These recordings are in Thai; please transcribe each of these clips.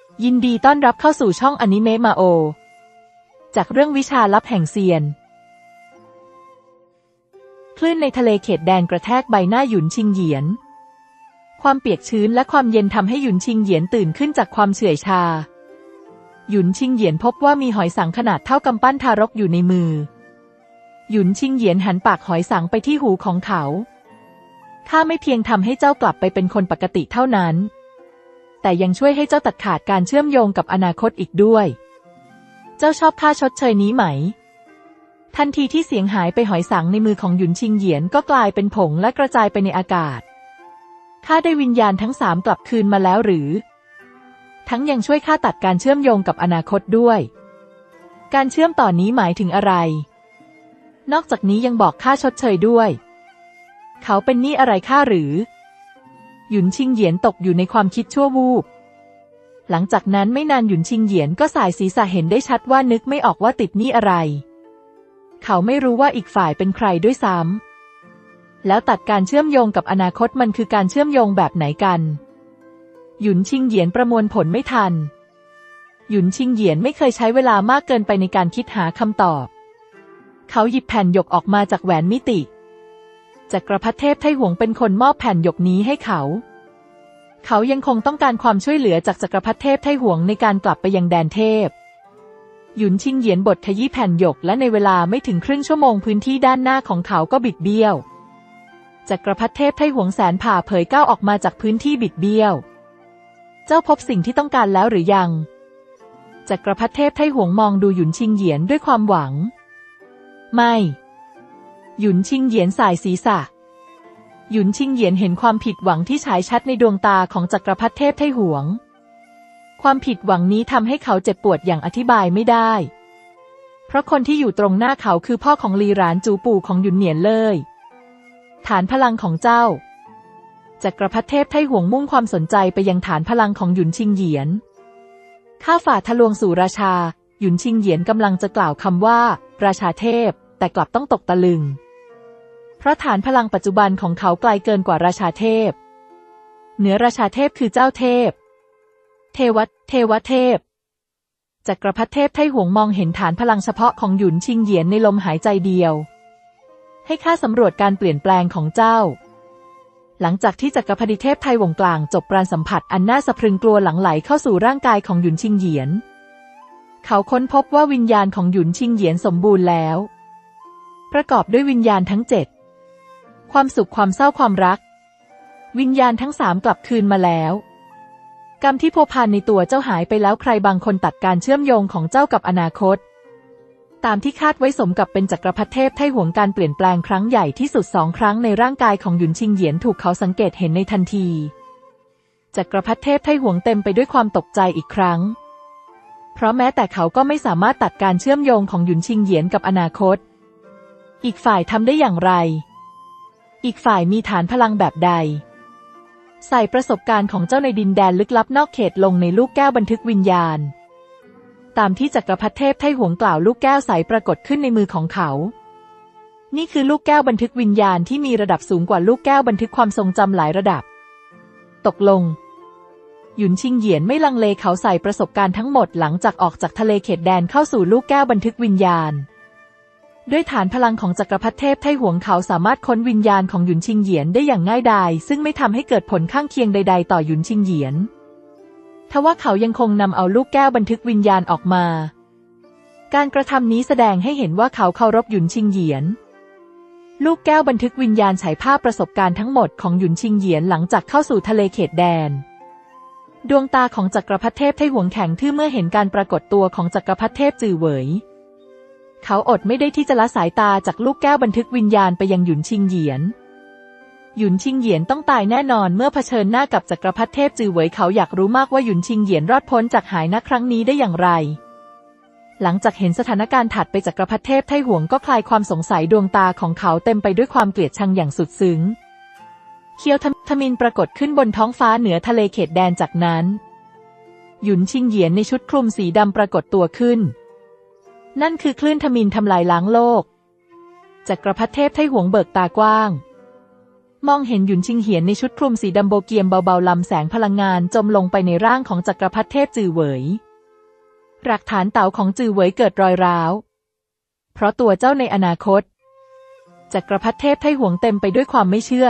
ยินดีต้อนรับเข้าสู่ช่องอนิเมะมาโอจากเรื่องวิชาลับแห่งเซียนคลื่นในทะเลเขตแดนกระแทกใบหน้าหยุนชิงเหยียนความเปียกชื้นและความเย็นทำให้หยุนชิงเหยียนตื่นขึ้นจากความเฉื่อยชาหยุนชิงเหยียนพบว่ามีหอยสังขนาดเท่ากำปั้นทารกอยู่ในมือหยุนชิงเหยียนหันปากหอยสังไปที่หูของเขาข้าไม่เพียงทำให้เจ้ากลับไปเป็นคนปกติเท่านั้นแต่ยังช่วยให้เจ้าตัดขาดการเชื่อมโยงกับอนาคตอีกด้วยเจ้าชอบค่าชดเชยนี้ไหมทันทีที่เสียงหายไปหอยสังในมือของหยุนชิงเหยียนก็กลายเป็นผงและกระจายไปในอากาศข้าได้วิญญาณทั้งสามกลับคืนมาแล้วหรือทั้งยังช่วยข้าตัดการเชื่อมโยงกับอนาคตด้วยการเชื่อมต่อนี้หมายถึงอะไรนอกจากนี้ยังบอกค่าชดเชยด้วยเขาเป็นหนี้อะไรข้าหรือหยุนชิงเหยียนตกอยู่ในความคิดชั่ววูบหลังจากนั้นไม่นานหยุนชิงเหยียนก็สายศีรษะเห็นได้ชัดว่านึกไม่ออกว่าติดหนี้อะไรเขาไม่รู้ว่าอีกฝ่ายเป็นใครด้วยซ้ำแล้วตัดการเชื่อมโยงกับอนาคตมันคือการเชื่อมโยงแบบไหนกันหยุนชิงเหยียนประมวลผลไม่ทันหยุนชิงเหยียนไม่เคยใช้เวลามากเกินไปในการคิดหาคำตอบเขาหยิบแผ่นหยกออกมาจากแหวนมิติจักรพรรดิเทพไทหวงเป็นคนมอบแผ่นหยกนี้ให้เขายังคงต้องการความช่วยเหลือจากจักรพรรดิเทพไทหวงในการกลับไปยังแดนเทพหยุนชิงเหยียนบดขยี้แผ่นหยกและในเวลาไม่ถึงครึ่งชั่วโมงพื้นที่ด้านหน้าของเขาก็บิดเบี้ยวจักรพรรดิเทพไทหวงแสนผ่าเผยก้าวออกมาจากพื้นที่บิดเบี้ยวเจ้าพบสิ่งที่ต้องการแล้วหรือยังจักรพรรดิเทพไทหวงมองดูหยุนชิงเหยียนด้วยความหวังไม่หยุนชิงเหยียนสายศีรษะหยุนชิงเหยียนเห็นความผิดหวังที่ฉายชัดในดวงตาของจักรพรรดิเทพไทหวงความผิดหวังนี้ทำให้เขาเจ็บปวดอย่างอธิบายไม่ได้เพราะคนที่อยู่ตรงหน้าเขาคือพ่อของลีหรานจูปู่ของหยุนเหนียนเลยฐานพลังของเจ้าจักรพรรดิเทพไทหวงมุ่งความสนใจไปยังฐานพลังของหยุนชิงเหยียนข้าฝ่าทะลวงสู่ราชาหยุนชิงเหยียนกำลังจะกล่าวคำว่าราชาเทพแต่กลับต้องตกตะลึงเพราะฐานพลังปัจจุบันของเขาไกลเกินกว่าราชาเทพเหนือราชาเทพคือเจ้าเทพเทวเทพจักรพรรดิเทพไทหวงมองเห็นฐานพลังเฉพาะของหยุนชิงเหยียนในลมหายใจเดียวให้ข้าสำรวจการเปลี่ยนแปลงของเจ้าหลังจากที่จักรพรรดิเทพไทหวงกลางจบการสัมผัสอันน่าสะพรึงกลัวหลั่งไหลเข้าสู่ร่างกายของหยุนชิงเหยียนเขาค้นพบว่าวิญญาณของหยุนชิงเหยียนสมบูรณ์แล้วประกอบด้วยวิญญาณทั้ง7ความสุขความเศร้าความรักวิญญาณทั้ง3กลับคืนมาแล้วกรรมที่พัวพันในตัวเจ้าหายไปแล้วใครบางคนตัดการเชื่อมโยงของเจ้ากับอนาคตตามที่คาดไว้สมกับเป็นจักรพรรดิเทพไทหวงการเปลี่ยนแปลงครั้งใหญ่ที่สุด2 ครั้งในร่างกายของหยุนชิงเหยียนถูกเขาสังเกตเห็นในทันทีจักรพรรดิเทพไทหวงเต็มไปด้วยความตกใจอีกครั้งเพราะแม้แต่เขาก็ไม่สามารถตัดการเชื่อมโยงของหยุนชิงเหยียนกับอนาคตอีกฝ่ายทำได้อย่างไรอีกฝ่ายมีฐานพลังแบบใดใส่ประสบการณ์ของเจ้าในดินแดนลึกลับนอกเขตลงในลูกแก้วบันทึกวิญญาณตามที่จักรพรรดิเทพไทหวงกล่าวลูกแก้วใสปรากฏขึ้นในมือของเขานี่คือลูกแก้วบันทึกวิญญาณที่มีระดับสูงกว่าลูกแก้วบันทึกความทรงจำหลายระดับตกลงหยุนชิงเหยียนไม่ลังเลเขาใส่ประสบการณ์ทั้งหมดหลังจากออกจากทะเลเขตแดนเข้าสู่ลูกแก้วบันทึกวิญญาณด้วยฐานพลังของจักรพรรดิเทพไทหวงเขาสามารถค้นวิญญาณของหยุนชิงเหยียนได้อย่างง่ายดายซึ่งไม่ทำให้เกิดผลข้างเคียงใดๆต่อหยุนชิงเหยียนทว่าเขายังคงนำเอาลูกแก้วบันทึกวิญญาณออกมาการกระทำนี้แสดงให้เห็นว่าเขาเคารพหยุนชิงเหยียนลูกแก้วบันทึกวิญญาณฉายภาพประสบการณ์ทั้งหมดของหยุนชิงเหยียนหลังจากเข้าสู่ทะเลเขตแดนดวงตาของจักรพรรดิเทพไทหวงแข็งทื่อเมื่อเห็นการปรากฏตัวของจักรพรรดิเทพจือเหวยเขาอดไม่ได้ที่จะละสายตาจากลูกแก้วบันทึกวิญญาณไปยังหยุนชิงเหยียนหยุนชิงเหยียนต้องตายแน่นอนเมื่อเผชิญหน้ากับจักรพรรดิเทพจือเหวยเขาอยากรู้มากว่าหยุนชิงเหยียนรอดพ้นจากหายนะครั้งนี้ได้อย่างไรหลังจากเห็นสถานการณ์ถัดไปจักรพรรดิเทพไทหวงก็คลายความสงสัยดวงตาของเขาเต็มไปด้วยความเกลียดชังอย่างสุดซึ้งเคียวทมินปรากฏขึ้นบนท้องฟ้าเหนือทะเลเขตแดนจากนั้นหยุนชิงเหยียนในชุดคลุมสีดำปรากฏตัวขึ้นนั่นคือคลื่นทมิฬทำลายล้างโลกจักรพรรดิเทพไทหวงเบิกตากว้างมองเห็นหยุนชิงเหียนในชุดคลุมสีดำโบเกียมเบาๆลำแสงพลังงานจมลงไปในร่างของจักรพรรดิเทพจือเหวยหลักฐานเต่าของจือเหวยเกิดรอยร้าวเพราะตัวเจ้าในอนาคตจักรพรรดิเทพไทหวงเต็มไปด้วยความไม่เชื่อ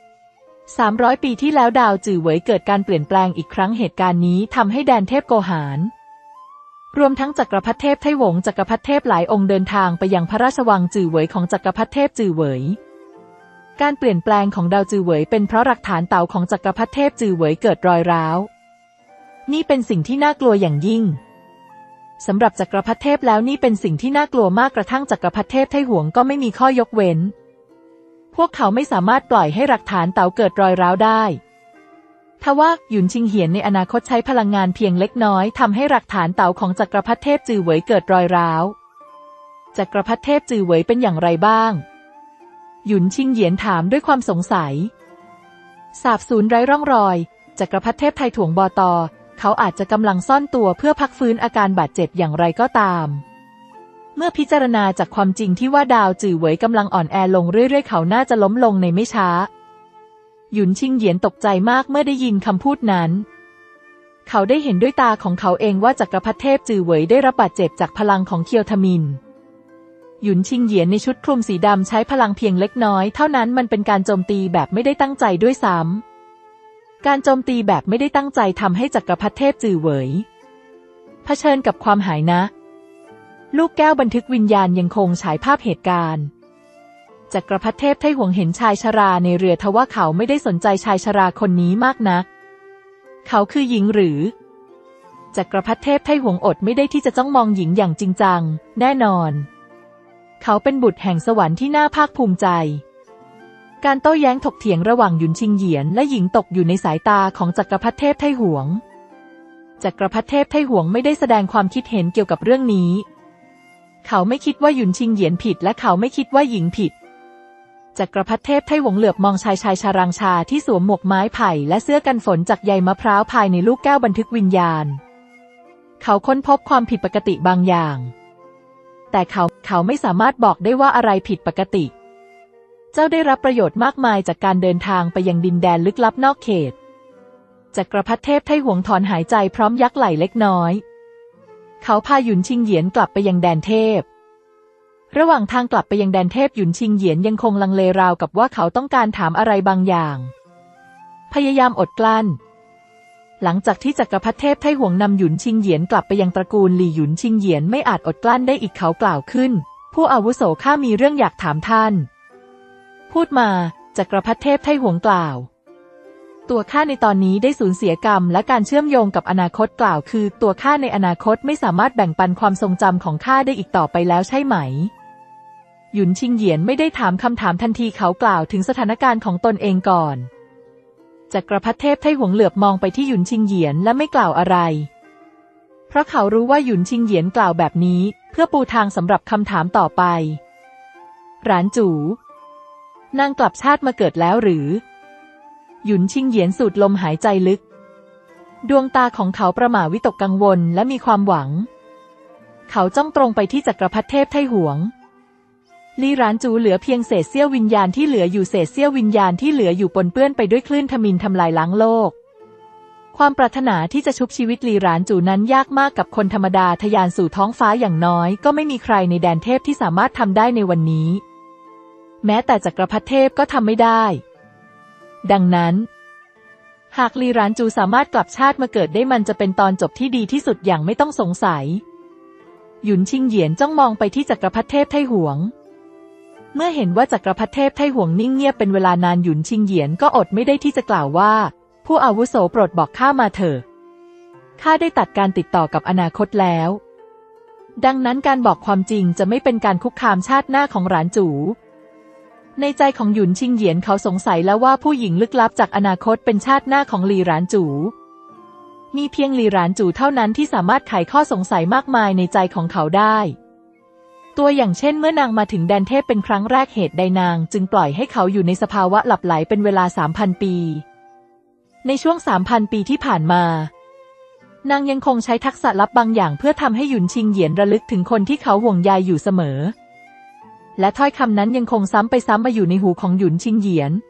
300 ปีที่แล้วดาวจือเหวยเกิดการเปลี่ยนแปลงอีกครั้งเหตุการณ์นี้ทำให้แดนเทพโกหารรวมทั้งจักรพรรดิเทพไทหวงจักรพรรดิเทพหลายองค์เดินทางไปยังพระราชวังจือเหวยของจักรพรรดิเทพจือเหวยการเปลี่ยนแปลงของดาวจือเหวยเป็นเพราะหลักฐานเต่าของจักรพรรดิเทพจือเหวยเกิดรอยร้าวนี่เป็นสิ่งที่น่ากลัวอย่างยิ่งสำหรับจักรพรรดิเทพแล้วนี่เป็นสิ่งที่น่ากลัวมากกระทั่งจักรพรรดิเทพไทหวงก็ไม่มีข้อยกเว้นพวกเขาไม่สามารถปล่อยให้หลักฐานเต่าเกิดรอยร้าวได้ทว่าหยุนชิงเหียนในอนาคตใช้พลังงานเพียงเล็กน้อยทำให้หลักฐานเต่าของจักรพรรดิเทพจือเหวยเกิดรอยร้าวจักรพรรดิเทพจือเหวยเป็นอย่างไรบ้างหยุนชิงเหยียนถามด้วยความสงสัยสาบสูญไร้ร่องรอยจักรพรรดิเทพไทถ่วงบต.เขาอาจจะกำลังซ่อนตัวเพื่อพักฟื้นอาการบาดเจ็บอย่างไรก็ตามเมื่อพิจารณาจากความจริงที่ว่าดาวจือเหวยกำลังอ่อนแอลงเรื่อยๆเขาน่าจะล้มลงในไม่ช้าหยุนชิงเหยียนตกใจมากเมื่อได้ยินคำพูดนั้นเขาได้เห็นด้วยตาของเขาเองว่าจักรพรรดิเทพจือเหวยได้รับบาดเจ็บจากพลังของเคียวทมินหยุนชิงเหยียนในชุดคลุมสีดำใช้พลังเพียงเล็กน้อยเท่านั้นมันเป็นการโจมตีแบบไม่ได้ตั้งใจด้วยซ้ำการโจมตีแบบไม่ได้ตั้งใจทำให้จักรพรรดิเทพจือเหวยเผชิญกับความหายนะลูกแก้วบันทึกวิญญาณยังคงฉายภาพเหตุการณ์จักรพรรดิเทพไทหวงเห็นชายชราในเรือทว่าเขาไม่ได้สนใจชายชราคนนี้มากนักเขาคือหญิงหรือจักรพรรดิเทพไทหวงอดไม่ได้ที่จะจ้องมองหญิงอย่างจริงจังแน่นอนเขาเป็นบุตรแห่งสวรรค์ที่น่าภาคภูมิใจการโต้แย้งถกเถียงระหว่างหยุนชิงเหยียนและหญิงตกอยู่ในสายตาของจักรพรรดิเทพไทหวงจักรพรรดิเทพไทหวงไม่ได้แสดงความคิดเห็นเกี่ยวกับเรื่องนี้เขาไม่คิดว่าหยุนชิงเหยียนผิดและเขาไม่คิดว่าหญิงผิดจักรพรรดิเทพไทหวงเหลือบมองชายชารังชาที่สวมหมวกไม้ไผ่และเสื้อกันฝนจากใยมะพร้าวภายในลูกแก้วบันทึกวิญญาณเขาค้นพบความผิดปกติบางอย่างแต่เขาไม่สามารถบอกได้ว่าอะไรผิดปกติเจ้าได้รับประโยชน์มากมายจากการเดินทางไปยังดินแดนลึกลับนอกเขตจักรพรรดิเทพไทหวงถอนหายใจพร้อมยักไหล่เล็กน้อยเขาพาหยุนชิงเหยียนกลับไปยังแดนเทพระหว่างทางกลับไปยังแดนเทพหยุนชิงเหยียนยังคงลังเลราวกับว่าเขาต้องการถามอะไรบางอย่างพยายามอดกลั้นหลังจากที่จักรพรรดิเทพไทหวงนำหยุนชิงเหยียนกลับไปยังตระกูลหลี่หยุนชิงเหยียนไม่อาจอดกลั้นได้อีกเขากล่าวขึ้นผู้อาวุโสข้ามีเรื่องอยากถามท่านพูดมาจักรพรรดิเทพไทหวงกล่าวตัวข้าในตอนนี้ได้สูญเสียกรรมและการเชื่อมโยงกับอนาคตกล่าวคือตัวข้าในอนาคตไม่สามารถแบ่งปันความทรงจำของข้าได้อีกต่อไปแล้วใช่ไหมหยุนชิงเหยียนไม่ได้ถามคำถามทันทีเขากล่าวถึงสถานการณ์ของตนเองก่อนจักรพรรดิเทพไทหวงเหลือบมองไปที่หยุนชิงเหยียนและไม่กล่าวอะไรเพราะเขารู้ว่าหยุนชิงเหยียนกล่าวแบบนี้เพื่อปูทางสำหรับคำถามต่อไปหลานจูนางกลับชาติมาเกิดแล้วหรือหยุนชิงเหยียนสูดลมหายใจลึกดวงตาของเขาประหม่าวิตกกังวลและมีความหวังเขาจ้องตรงไปที่จักรพรรดิเทพไทหวงลี่หลานจูเหลือเพียงเศษเสี้ยววิญญาณที่เหลืออยู่เศษเสี้ยววิญญาณที่เหลืออยู่ปนเปื้อนไปด้วยคลื่นทมิฬทำลายล้างโลกความปรารถนาที่จะชุบชีวิตลี่หลานจูนั้นยากมากกับคนธรรมดาทะยานสู่ท้องฟ้าอย่างน้อยก็ไม่มีใครในแดนเทพที่สามารถทำได้ในวันนี้แม้แต่จักรพรรดิเทพก็ทำไม่ได้ดังนั้นหากลี่หลานจูสามารถกลับชาติมาเกิดได้มันจะเป็นตอนจบที่ดีที่สุดอย่างไม่ต้องสงสัยหยุนชิงเหยียนจ้องมองไปที่จักรพรรดิเทพไทหวงเมื่อเห็นว่าจักรพรรดิเทพไทหวงนิ่งเงียบเป็นเวลานานหยุนชิงเหยียนก็อดไม่ได้ที่จะกล่าวว่าผู้อาวุโสโปรดบอกข้ามาเถอะข้าได้ตัดการติดต่อกับอนาคตแล้วดังนั้นการบอกความจริงจะไม่เป็นการคุกคามชาติหน้าของหลานจูในใจของหยุนชิงเหยียนเขาสงสัยแล้วว่าผู้หญิงลึกลับจากอนาคตเป็นชาติหน้าของลี่หลานจูมีเพียงลี่หลานจูเท่านั้นที่สามารถไขข้อสงสัยมากมายในใจของเขาได้ตัวอย่างเช่นเมื่อนางมาถึงแดนเทพเป็นครั้งแรกเหตุใดนางจึงปล่อยให้เขาอยู่ในสภาวะหลับไหลเป็นเวลา 3,000 ปีในช่วง 3,000 ปีที่ผ่านมานางยังคงใช้ทักษะลับบางอย่างเพื่อทำให้หยุนชิงเหยียนระลึกถึงคนที่เขาห่วงใยอยู่เสมอและถ้อยคำนั้นยังคงซ้ำไปซ้ำมาอยู่ในหูของหยุนชิงเหยียน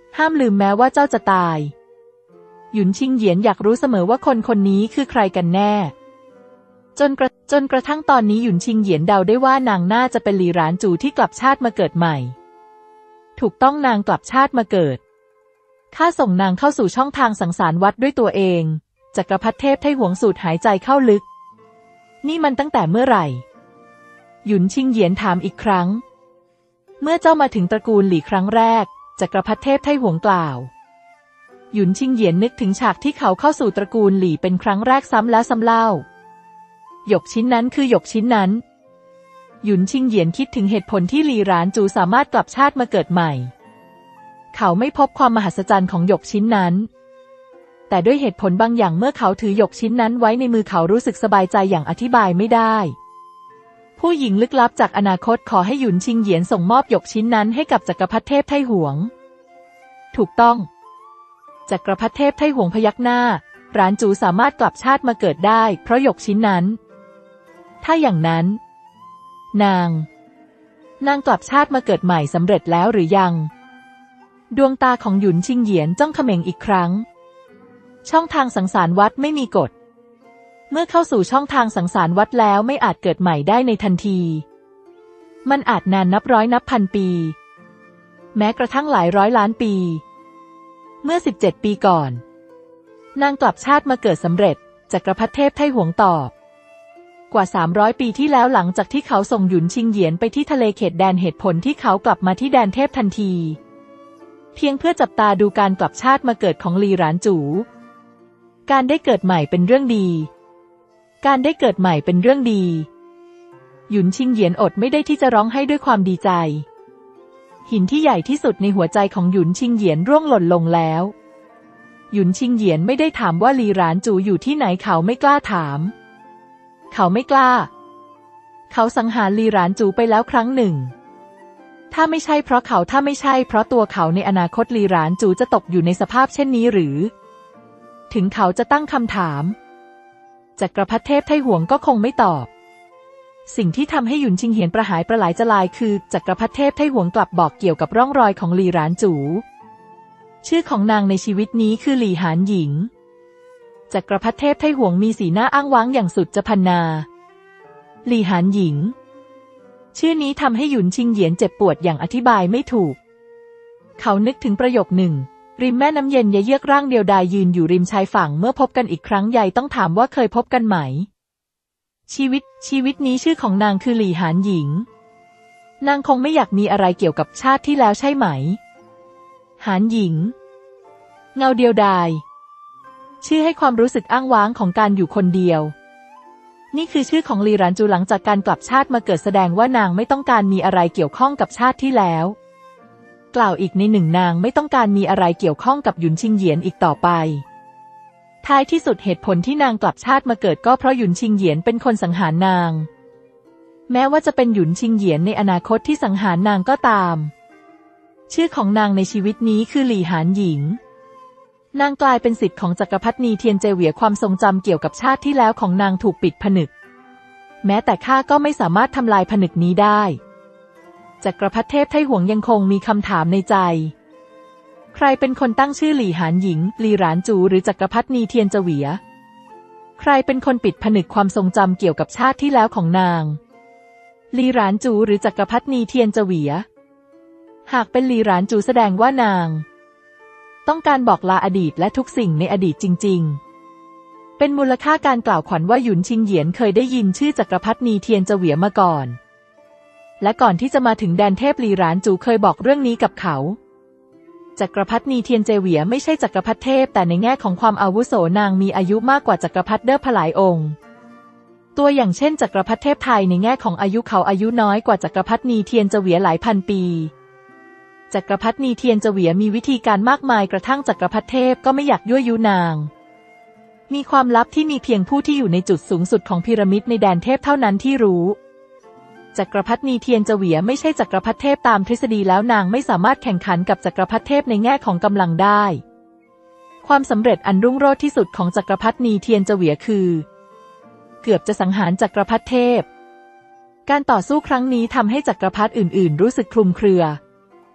ห้ามลืมแม้ว่าเจ้าจะตายหยุนชิงเหยียนอยากรู้เสมอว่าคนคนนี้คือใครกันแน่จนกระทั่งตอนนี้หยุนชิงเหยียนเดาได้ว่านางน่าจะเป็นหลี่หรานจูที่กลับชาติมาเกิดใหม่ถูกต้องนางกลับชาติมาเกิดข้าส่งนางเข้าสู่ช่องทางสังสารวัฏด้วยตัวเองจักรพรรดิเทพไทหวงสูดหายใจเข้าลึกนี่มันตั้งแต่เมื่อไหร่หยุนชิงเหยียนถามอีกครั้งเมื่อเจ้ามาถึงตระกูลหลี่ครั้งแรกจักรพรรดิเทพไทหวงกล่าวหยุนชิงเหยียนนึกถึงฉากที่เขาเข้าสู่ตระกูลหลี่เป็นครั้งแรกซ้ำแล้วซ้ำเล่าหยกชิ้นนั้นคือหยกชิ้นนั้นหยุนชิงเหยียนคิดถึงเหตุผลที่หลี่หรานจูสามารถกลับชาติมาเกิดใหม่เขาไม่พบความมหัศจรรย์ของหยกชิ้นนั้นแต่ด้วยเหตุผลบางอย่างเมื่อเขาถือหยกชิ้นนั้นไว้ในมือเขารู้สึกสบายใจอย่างอธิบายไม่ได้ผู้หญิงลึกลับจากอนาคตขอให้หยุนชิงเหยียนส่งมอบหยกชิ้นนั้นให้กับจักรพรรดิเทพไทหวงถูกต้องจักรพรรดิเทพไทหวงพยักหน้าหรานจูสามารถกลับชาติมาเกิดได้เพราะหยกชิ้นนั้นถ้าอย่างนั้นนางกลับชาติมาเกิดใหม่สำเร็จแล้วหรือยังดวงตาของหยุนชิงเหยียนจ้องเขม็งอีกครั้งช่องทางสังสารวัฏไม่มีกฎเมื่อเข้าสู่ช่องทางสังสารวัฏแล้วไม่อาจเกิดใหม่ได้ในทันทีมันอาจนานนับร้อยนับพันปีแม้กระทั่งหลายร้อยล้านปีเมื่อ17 ปีก่อนนางกลับชาติมาเกิดสำเร็จจักรพรรดิเทพไทหวงตอบกว่า300 ปีที่แล้วหลังจากที่เขาส่งหยุนชิงเหยียนไปที่ทะเลเขตแดนเหตุผลที่เขากลับมาที่แดนเทพทันทีเพียงเพื่อจับตาดูการกลับชาติมาเกิดของหลี่หรานจูการได้เกิดใหม่เป็นเรื่องดีการได้เกิดใหม่เป็นเรื่องดีหยุนชิงเหยียนอดไม่ได้ที่จะร้องไห้ด้วยความดีใจหินที่ใหญ่ที่สุดในหัวใจของหยุนชิงเหยียนร่วงหล่นลงแล้วหยุนชิงเหยียนไม่ได้ถามว่าหลี่หรานจูอยู่ที่ไหนเขาไม่กล้าถามเขาไม่กล้าเขาสังหารหลี่หรานจูไปแล้วครั้งหนึ่งถ้าไม่ใช่เพราะเขาถ้าไม่ใช่เพราะตัวเขาในอนาคตหลี่หรานจูจะตกอยู่ในสภาพเช่นนี้หรือถึงเขาจะตั้งคำถามจักรพรรดิเทพไทหวงก็คงไม่ตอบสิ่งที่ทำให้หยุนชิงเหยียนประหายประหลายจะลายคือจักรพรรดิเทพไทหวงกลับบอกเกี่ยวกับร่องรอยของหลี่หรานจูชื่อของนางในชีวิตนี้คือหลี่หานหญิงจักรพรรดิเทพไทหวงมีสีหน้าอ้างว้างอย่างสุดจะพรรณนาหลี่หานหญิงชื่อนี้ทำให้หยุนชิงเหยียนเจ็บปวดอย่างอธิบายไม่ถูกเขานึกถึงประโยคหนึ่งริมแม่น้ำเย็นเยือกร่างเดียวดายยืนอยู่ริมชายฝั่งเมื่อพบกันอีกครั้งใหญ่ต้องถามว่าเคยพบกันไหมชีวิตนี้ชื่อของนางคือหลี่หานหญิงนางคงไม่อยากมีอะไรเกี่ยวกับชาติที่แล้วใช่ไหมหานหญิงเงาเดียวดายชื่อให้ความรู้สึกอ้างว้างของการอยู่คนเดียวนี่คือชื่อของหลี่หรานจูหลังจากการกลับชาติมาเกิดแสดงว่านางไม่ต้องการมีอะไรเกี่ยวข้องกับชาติที่แล้วกล่าวอีกในหนึ่งนางไม่ต้องการมีอะไรเกี่ยวข้องกับหยุนชิงเหยียนอีกต่อไปท้ายที่สุดเหตุผลที่นางกลับชาติมาเกิดก็เพราะหยุนชิงเหยียนเป็นคนสังหารนางแม้ว่าจะเป็นหยุนชิงเหยียนในอนาคตที่สังหารนางก็ตามชื่อของนางในชีวิตนี้คือหลี่หานหญิงนางกลายเป็นศิษย์ของจักรพรรดินีเทียนเจเหวียความทรงจำเกี่ยวกับชาติที่แล้วของนางถูกปิดผนึกแม้แต่ข้าก็ไม่สามารถทำลายผนึกนี้ได้จักรพรรดิเทพไทหวงยังคงมีคำถามในใจใครเป็นคนตั้งชื่อหลี่หานหญิงหลี่หรานจูหรือจักรพรรดินีเทียนเจเหวียใครเป็นคนปิดผนึกความทรงจำเกี่ยวกับชาติที่แล้วของนางหลี่หรานจูหรือจักรพรรดินีเทียนเจเหวียหากเป็นหลี่หรานจูแสดงว่านางต้องการบอกลาอดีตและทุกสิ่งในอดีตจริงๆเป็นมูลค่าการกล่าวขวัญว่าหยุนชิงเหยียนเคยได้ยินชื่อจักรพรรดินีเทียนเจเหวียมาก่อนและก่อนที่จะมาถึงแดนเทพหลี่หรานจูเคยบอกเรื่องนี้กับเขาจักรพรรดินีเทียนเจเหวียไม่ใช่จักรพรรดิเทพแต่ในแง่ของความอาวุโสนางมีอายุมากกว่าจักรพรรดิเดอร์พหลายองค์ตัวอย่างเช่นจักรพรรดิเทพไทยในแง่ของอายุเขาอายุน้อยกว่าจักรพรรดินีเทียนเจเหวียหลายพันปีจักรพรรดินีเทียนเจเหวียมีวิธีการมากมายกระทั่งจักรพรรดิเทพก็ไม่อยากยั่วยุนางมีความลับที่มีเพียงผู้ที่อยู่ในจุดสูงสุดของพีระมิดในแดนเทพเท่านั้นที่รู้จักรพรรดินีเทียนเจเหวียไม่ใช่จักรพรรดิเทพตามทฤษฎีแล้วนางไม่สามารถแข่งขันกับจักรพรรดิเทพในแง่ของกำลังได้ความสำเร็จอันรุ่งโรจน์ที่สุดของจักรพรรดินีเทียนเจเหวียคือเกือบจะสังหารจักรพรรดิเทพการต่อสู้ครั้งนี้ทำให้จักรพรรดิอื่นๆรู้สึกคลุมเครือ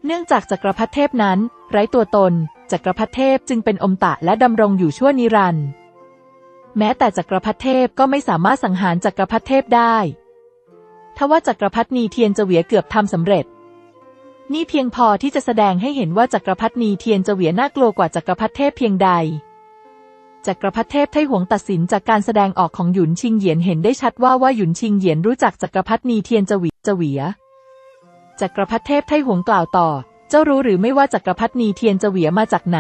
เนื่องจากจักรพรรดิเทพนั้นไร้ตัวตนจักรพรรดิเทพจึงเป็นอมตะและดำรงอยู่ชั่วนิรันดร์แม้แต่จักรพรรดิเทพก็ไม่สามารถสังหารจักรพรรดิเทพได้ทว่าจักรพรรดิเทียนเจเวียเกือบทำสำเร็จนี่เพียงพอที่จะแสดงให้เห็นว่าจักรพรรดิเทียนเจเวียน่ากลัวกว่าจักรพรรดิเทพเพียงใดจักรพรรดิเทพไทหวงตัดสินจากการแสดงออกของหยุนชิงเหยียนเห็นได้ชัดว่าหยุนชิงเหยียนรู้จักจักรพรรดิเทียนเจเวียจักรพรรดิเทพไทหวงกล่าวต่อเจ้ารู้หรือไม่ว่าจักรพรรดิเทียนเจเวียมาจากไหน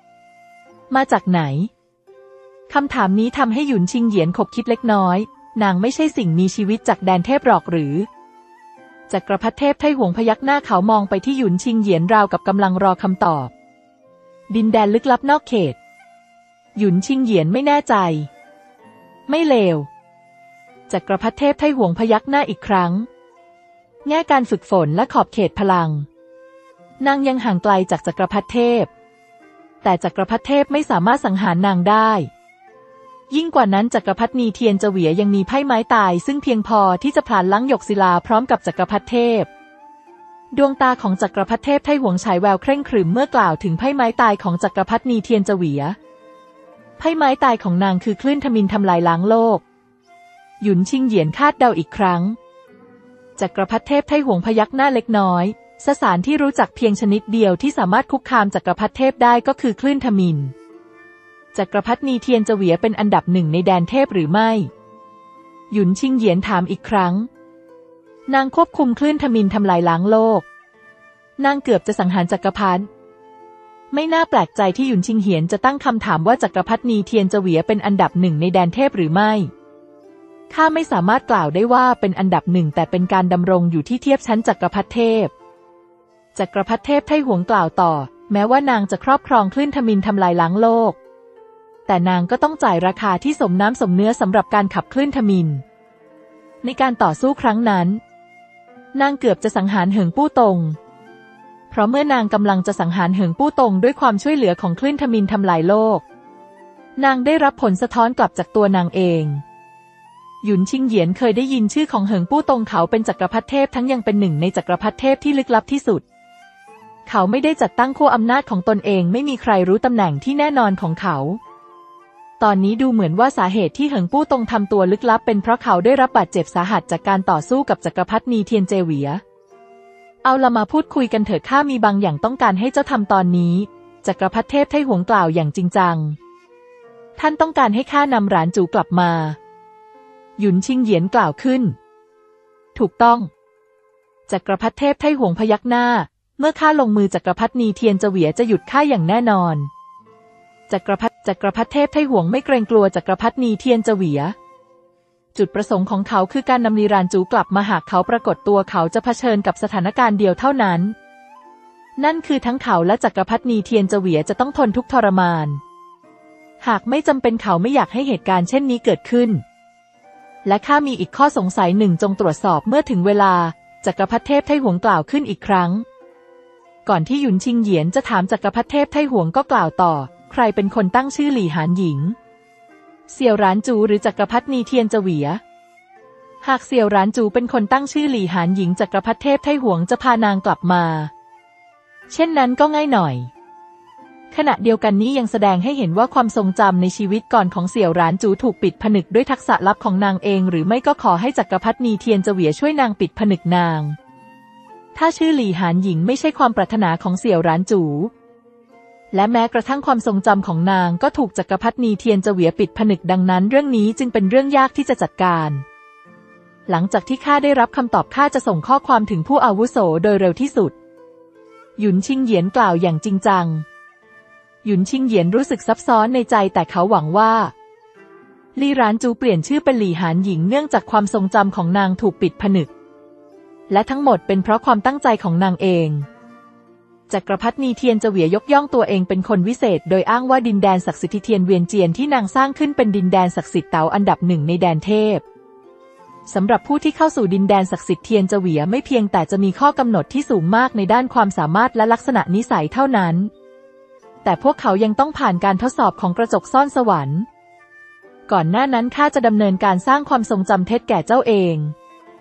คำถามนี้ทำให้หยุนชิงเหยียนขบคิดเล็กน้อยนางไม่ใช่สิ่งมีชีวิตจากแดนเทพหรอกหรือจักรพรรดิเทพไทหวงพยักหน้าเขามองไปที่หยุนชิงเหยียนราวกับกำลังรอคำตอบดินแดนลึกลับนอกเขตหยุนชิงเหยียนไม่แน่ใจไม่เลวจักรพรรดิเทพไทหวงพยักหน้าอีกครั้งแง่การฝึกฝนและขอบเขตพลังนางยังห่างไกลจากจักรพรรดิเทพแต่จักรพรรดิเทพไม่สามารถสังหารนางได้ยิ่งกว่านั้นจักรพรรดิเทียนเจเวียยังมีไพ่ไม้ตายซึ่งเพียงพอที่จะผลาญล้างหยกศิลาพร้อมกับจักรพรรดิเทพดวงตาของจักรพรรดิเทพไทหวงฉายแววเคร่งขรึมเมื่อกล่าวถึงไพ่ไม้ตายของจักรพรรดิเทียนเจเวียไพ่ไม้ตายของนางคือคลื่นทมิฬทำลายล้างโลกหยุนชิงเหยียนคาดเดาอีกครั้งจักรพรรดิเทพไทหวงพยักหน้าเล็กน้อยสสารที่รู้จักเพียงชนิดเดียวที่สามารถคุกคามจักรพรรดิเทพได้ก็คือคลื่นทมิฬจักรพรรดิเทียนเจเวียเป็นอันดับหนึ่งในแดนเทพหรือไม่หยุนชิงเหยียนถามอีกครั้งนางควบคุมคลื่นทมิฬทำลายล้างโลกนางเกือบจะสังหารจักรพรรดิไม่น่าแปลกใจที่หยุนชิงเหยียนจะตั้งคำถามว่าจักรพรรดิเทียนเจเวียเป็นอันดับหนึ่งในแดนเทพหรือไม่ข้าไม่สามารถกล่าวได้ว่าเป็นอันดับหนึ่งแต่เป็นการดำรงอยู่ที่เทียบชั้นจักรพรรดิเทพจักรพรรดิเทพไทหวงกล่าวต่อแม้ว่านางจะครอบครองคลื่นทมิฬทำลายล้างโลกแต่นางก็ต้องจ่ายราคาที่สมน้ำสมเนื้อสำหรับการขับคลื่นทมิฬในการต่อสู้ครั้งนั้นนางเกือบจะสังหารเหิงปู้ตงเพราะเมื่อนางกำลังจะสังหารเหิงปู้ตงด้วยความช่วยเหลือของคลื่นทมิฬทำลายโลกนางได้รับผลสะท้อนกลับจากตัวนางเองหยุนชิงเหยียนเคยได้ยินชื่อของเหิงปู้ตงเขาเป็นจักรพรรดิเทพทั้งยังเป็นหนึ่งในจักรพรรดิเทพที่ลึกลับที่สุดเขาไม่ได้จัดตั้งขั้วอำนาจของตนเองไม่มีใครรู้ตำแหน่งที่แน่นอนของเขาตอนนี้ดูเหมือนว่าสาเหตุที่เหิงปู้ตงทำตัวลึกลับเป็นเพราะเขาได้รับบาดเจ็บสาหัสจากการต่อสู้กับจักรพรรดิเทียนเจเวียเอาละมาพูดคุยกันเถิดข้ามีบางอย่างต้องการให้เจ้าทำตอนนี้จักรพรรดิเทพไทหวงกล่าวอย่างจริงจังท่านต้องการให้ข้านำหลานจูกลับมาหยุนชิงเหยียนกล่าวขึ้นถูกต้องจักรพรรดิเทพไทหวงพยักหน้าเมื่อข้าลงมือจักรพรรดิเทียนเจเวียจะหยุดข้าอย่างแน่นอนจักรพรรดิเทพไทหวงไม่เกรงกลัวจักรพรรดิเทียนเจเวียจุดประสงค์ของเขาคือการนำลีรานจูกลับมาหากเขาปรากฏตัวเขาจะเผชิญกับสถานการณ์เดียวเท่านั้นนั่นคือทั้งเขาและจักรพรรดิเทียนเจเวียจะต้องทนทุกข์ทรมานหากไม่จำเป็นเขาไม่อยากให้เหตุการณ์เช่นนี้เกิดขึ้นและข้ามีอีกข้อสงสัยหนึ่งจงตรวจสอบเมื่อถึงเวลาจักรพรรดิเทพไทหวงกล่าวขึ้นอีกครั้งก่อนที่หยุนชิงเหยียนจะถามจักรพรรดิเทพไทหวงก็กล่าวต่อใครเป็นคนตั้งชื่อหลี่หานหญิงเสี่ยวหลานจูหรือจักรพรรดิเทียนเจเวียหากเสี่ยวหลานจูเป็นคนตั้งชื่อหลี่หานหญิงจักรพรรดิเทพไทหวงจะพานางกลับมาเช่นนั้นก็ง่ายหน่อยขณะเดียวกันนี้ยังแสดงให้เห็นว่าความทรงจำในชีวิตก่อนของเสี่ยวหลานจูถูกปิดผนึกด้วยทักษะลับของนางเองหรือไม่ก็ขอให้จักรพรรดิเทียนเจเวียช่วยนางปิดผนึกนางถ้าชื่อหลี่หานหญิงไม่ใช่ความปรารถนาของเสี่ยวหลานจูและแม้กระทั่งความทรงจำของนางก็ถูกจักรพรรดิเทียนเจเวียปิดผนึกดังนั้นเรื่องนี้จึงเป็นเรื่องยากที่จะจัดการหลังจากที่ข้าได้รับคำตอบข้าจะส่งข้อความถึงผู้อาวุโสโดยเร็วที่สุดหยุนชิงเหยียนกล่าวอย่างจริงจังหยุนชิงเหยียนรู้สึกซับซ้อนในใจแต่เขาหวังว่าลี่หลานจูเปลี่ยนชื่อเป็นหลี่หานหญิงเนื่องจากความทรงจำของนางถูกปิดผนึกและทั้งหมดเป็นเพราะความตั้งใจของนางเองจักรพรรดิเทียนเจเวียยกย่องตัวเองเป็นคนวิเศษโดยอ้างว่าดินแดนศักดิ์สิทธิ์เทียนเวียนเจียนที่นางสร้างขึ้นเป็นดินแดนศักดิ์สิทธิ์เต๋าอันดับหนึ่งในแดนเทพสำหรับผู้ที่เข้าสู่ดินแดนศักดิ์สิทธิ์เทียนเจเวียไม่เพียงแต่จะมีข้อกำหนดที่สูงมากในด้านความสามารถและลักษณะนิสัยเท่านั้นแต่พวกเขายังต้องผ่านการทดสอบของกระจกซ่อนสวรรค์ก่อนหน้านั้นข้าจะดำเนินการสร้างความทรงจำเท็จแก่เจ้าเอง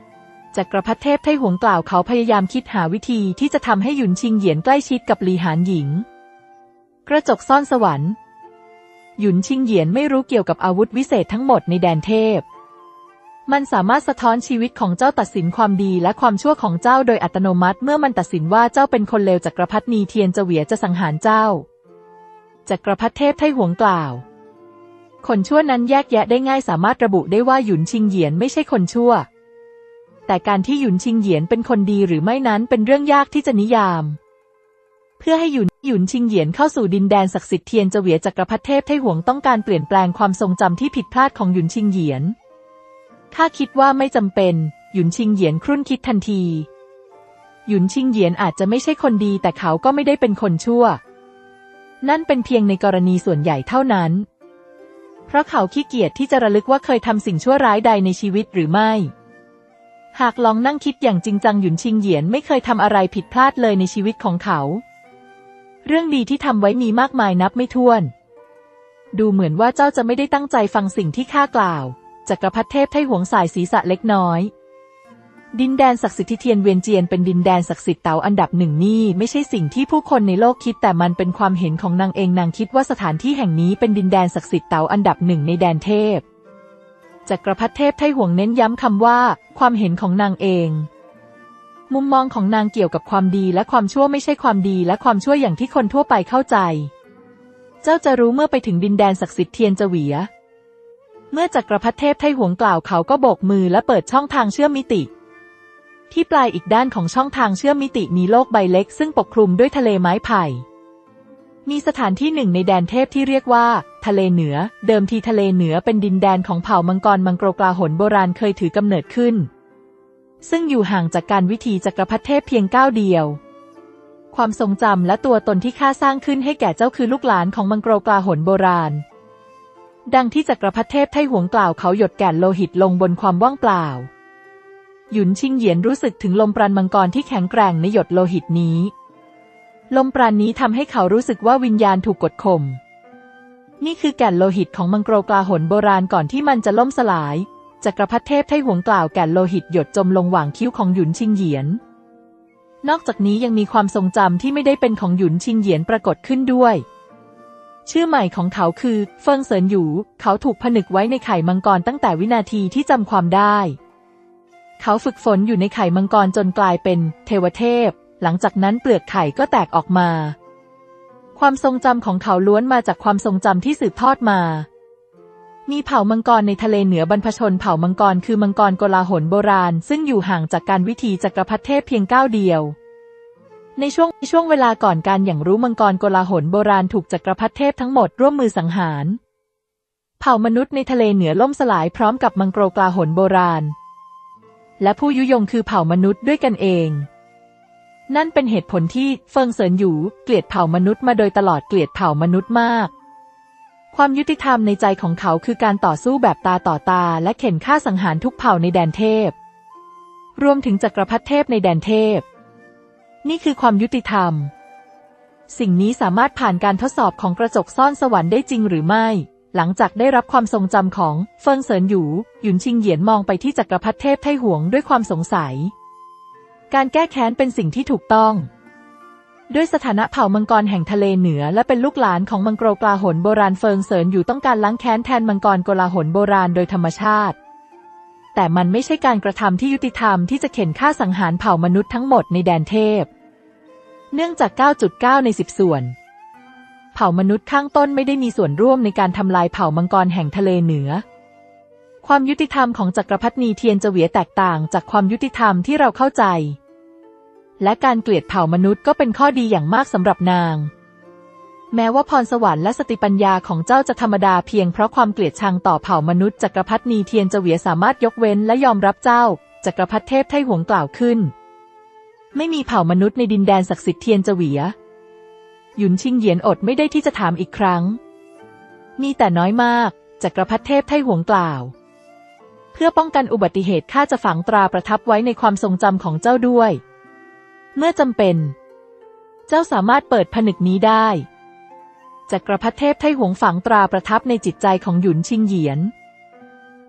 จักรพรรดิเทพไทหวงกล่าวเขาพยายามคิดหาวิธีที่จะทำให้หยุนชิงเหยียนใกล้ชิดกับหลีหานหญิงกระจกซ่อนสวรรค์หยุนชิงเหยียนไม่รู้เกี่ยวกับอาวุธวิเศษทั้งหมดในแดนเทพมันสามารถสะท้อนชีวิตของเจ้าตัดสินความดีและความชั่วของเจ้าโดยอัตโนมัติเมื่อมันตัดสินว่าเจ้าเป็นคนเลวจักรพรรดินีเทียนเจเวียจะสังหารเจ้าจักรพรรดิเทพไทหวงกล่าวคนชั่วนั้นแยกแยะได้ง่ายสามารถระบุได้ว่าหยุนชิงเหยียนไม่ใช่คนชั่วแต่การที่หยุนชิงเหยียนเป็นคนดีหรือไม่นั้นเป็นเรื่องยากที่จะนิยามเพื่อให้หยุนชิงเหยียนเข้าสู่ดินแดนศักดิ์สิทธิ์เทียนเจเวียจักรพรรดิเทพไทหวงต้องการเปลี่ยนแปลงความทรงจำที่ผิดพลาดของหยุนชิงเหยียนข้าคิดว่าไม่จำเป็นหยุนชิงเหยียนครุ่นคิดทันทีหยุนชิงเหยียนอาจจะไม่ใช่คนดีแต่เขาก็ไม่ได้เป็นคนชั่วนั่นเป็นเพียงในกรณีส่วนใหญ่เท่านั้นเพราะเขาขี้เกียจที่จะระลึกว่าเคยทำสิ่งชั่วร้ายใดในชีวิตหรือไม่หากลองนั่งคิดอย่างจริงจังหยุนชิงเหยียนไม่เคยทำอะไรผิดพลาดเลยในชีวิตของเขาเรื่องดีที่ทำไว้มีมากมายนับไม่ถ้วนดูเหมือนว่าเจ้าจะไม่ได้ตั้งใจฟังสิ่งที่ข้ากล่าวจักรพรรดิเทพไทหวงสายศีรษะเล็กน้อยดินแดนศักดิ์สิทธิ์ที่เทียนเวียนเจียนเป็นดินแดนศักดิ์สิทธิ์เต๋าอันดับหนึ่งนี่ไม่ใช่สิ่งที่ผู้คนในโลกคิดแต่มันเป็นความเห็นของนางเองนางคิดว่าสถานที่แห่งนี้เป็นดินแดนศักดิ์สิทธิ์เต๋าอันดับหนึ่งในแดนเทพจักรพรรดิเทพไทหวงเน้นย้ำคำว่าความเห็นของนางเองมุมมองของนางเกี่ยวกับความดีและความชั่วไม่ใช่ความดีและความชั่วอย่างที่คนทั่วไปเข้าใจเจ้าจะรู้เมื่อไปถึงดินแดนศักดิ์สิทธิ์เทียนเจเวียเมื่อจักรพรรดิเทพไทหวงกล่าวเขาก็โบกมือและเปิดช่องทางเชื่อมมิติที่ปลายอีกด้านของช่องทางเชื่อมมิติมีโลกใบเล็กซึ่งปกคลุมด้วยทะเลไม้ไผ่มีสถานที่หนึ่งในแดนเทพที่เรียกว่าทะเลเหนือเดิมทีทะเลเหนือเป็นดินแดนของเผ่ามังกรมังโกรกลาหลโบราณเคยถือกำเนิดขึ้นซึ่งอยู่ห่างจากการวิถีจักรพรรดิเทพเพียงก้าวเดียวความทรงจำและตัวตนที่ข้าสร้างขึ้นให้แก่เจ้าคือลูกหลานของมังโกรกลาหลโบราณดังที่จักรพรรดิเทพไทหวงกล่าวเขาหยดแก่นโลหิตลงบนความว่างเปล่าหยุนชิงเหยียนรู้สึกถึงลมปราณมังกรที่แข็งแกร่งในหยดโลหิตนี้ลมปราณนี้ทำให้เขารู้สึกว่าวิญญาณถูกกดข่มนี่คือแก่นโลหิตของมังโกรกลาหลโบราณก่อนที่มันจะล่มสลายจักรพรรดิเทพไทหวงกล่าวแก่นโลหิตหยดจมลงหว่างคิ้วของหยุนชิงเหยียนนอกจากนี้ยังมีความทรงจำที่ไม่ได้เป็นของหยุนชิงเหยียนปรากฏขึ้นด้วยชื่อใหม่ของเขาคือเฟิงเซินหยูเขาถูกผนึกไว้ในไข่มังกรตั้งแต่วินาทีที่จำความได้เขาฝึกฝนอยู่ในไข่มังกรจนกลายเป็นเทวเทพหลังจากนั้นเปลือกไข่ก็แตกออกมาความทรงจำของเขาล้วนมาจากความทรงจำที่สืบทอดมามีเผ่ามังกรในทะเลเหนือบรรพชนเผ่ามังกรคือมังกรโกลาหลโบราณซึ่งอยู่ห่างจากการวิถีจักรพรรดิเทพเพียงก้าวเดียวในช่วงเวลาก่อนการอย่างรู้มังกรโกลาหลโบราณถูกจักรพรรดิเทพทั้งหมดร่วมมือสังหารเผ่ามนุษย์ในทะเลเหนือล่มสลายพร้อมกับมังโกรกลาหลโบราณและผู้ยุยงคือเผ่ามนุษย์ด้วยกันเองนั่นเป็นเหตุผลที่เฟิงเซินหยูเกลียดเผ่ามนุษย์มาโดยตลอดเกลียดเผ่ามนุษย์มากความยุติธรรมในใจของเขาคือการต่อสู้แบบตาต่อตาและเข็นฆ่าสังหารทุกเผ่าในแดนเทพรวมถึงจักรพรรดิเทพในแดนเทพนี่คือความยุติธรรมสิ่งนี้สามารถผ่านการทดสอบของกระจกซ่อนสวรรค์ได้จริงหรือไม่หลังจากได้รับความทรงจำของเฟิงเซินหยูหยุนชิงเหยียนมองไปที่จักรพรรดิเทพไทหวงด้วยความสงสัยการแก้แค้นเป็นสิ่งที่ถูกต้องด้วยสถานะเผ่ามังกรแห่งทะเลเหนือและเป็นลูกหลานของมังโกรกลาหลโบราณเฟิงเซินหยูต้องการล้างแค้นแทนมังกรโกลาหลโบราณโดยธรรมชาติแต่มันไม่ใช่การกระทำที่ยุติธรรมที่จะเข็นฆ่าสังหารเผ่ามนุษย์ทั้งหมดในแดนเทพเนื่องจาก 9.9 ใน 10 ส่วนเผ่ามนุษย์ข้างต้นไม่ได้มีส่วนร่วมในการทำลายเผ่ามังกรแห่งทะเลเหนือความยุติธรรมของจักรพรรดินีเทียนเจเวียแตกต่างจากความยุติธรรมที่เราเข้าใจและการเกลียดเผ่ามนุษย์ก็เป็นข้อดีอย่างมากสำหรับนางแม้ว่าพรสวรรค์และสติปัญญาของเจ้าจะธรรมดาเพียงเพราะความเกลียดชังต่อเผ่ามนุษย์จักรพรรดินีเทียนเจเวียสามารถยกเว้นและยอมรับเจ้าจักรพรรดิเทพไทหวงกล่าวขึ้นไม่มีเผ่ามนุษย์ในดินแดนศักดิ์สิทธิ์เทียนเจเวียหยุนชิงเหยียนอดไม่ได้ที่จะถามอีกครั้งมีแต่น้อยมากจักรพรรดิเทพไทหวงกล่าวเพื่อป้องกันอุบัติเหตุข้าจะฝังตราประทับไว้ในความทรงจำของเจ้าด้วยเมื่อจำเป็นเจ้าสามารถเปิดผนึกนี้ได้จักรพรรดิเทพไทหวงฝังตราประทับในจิตใจของหยุนชิงเหยียน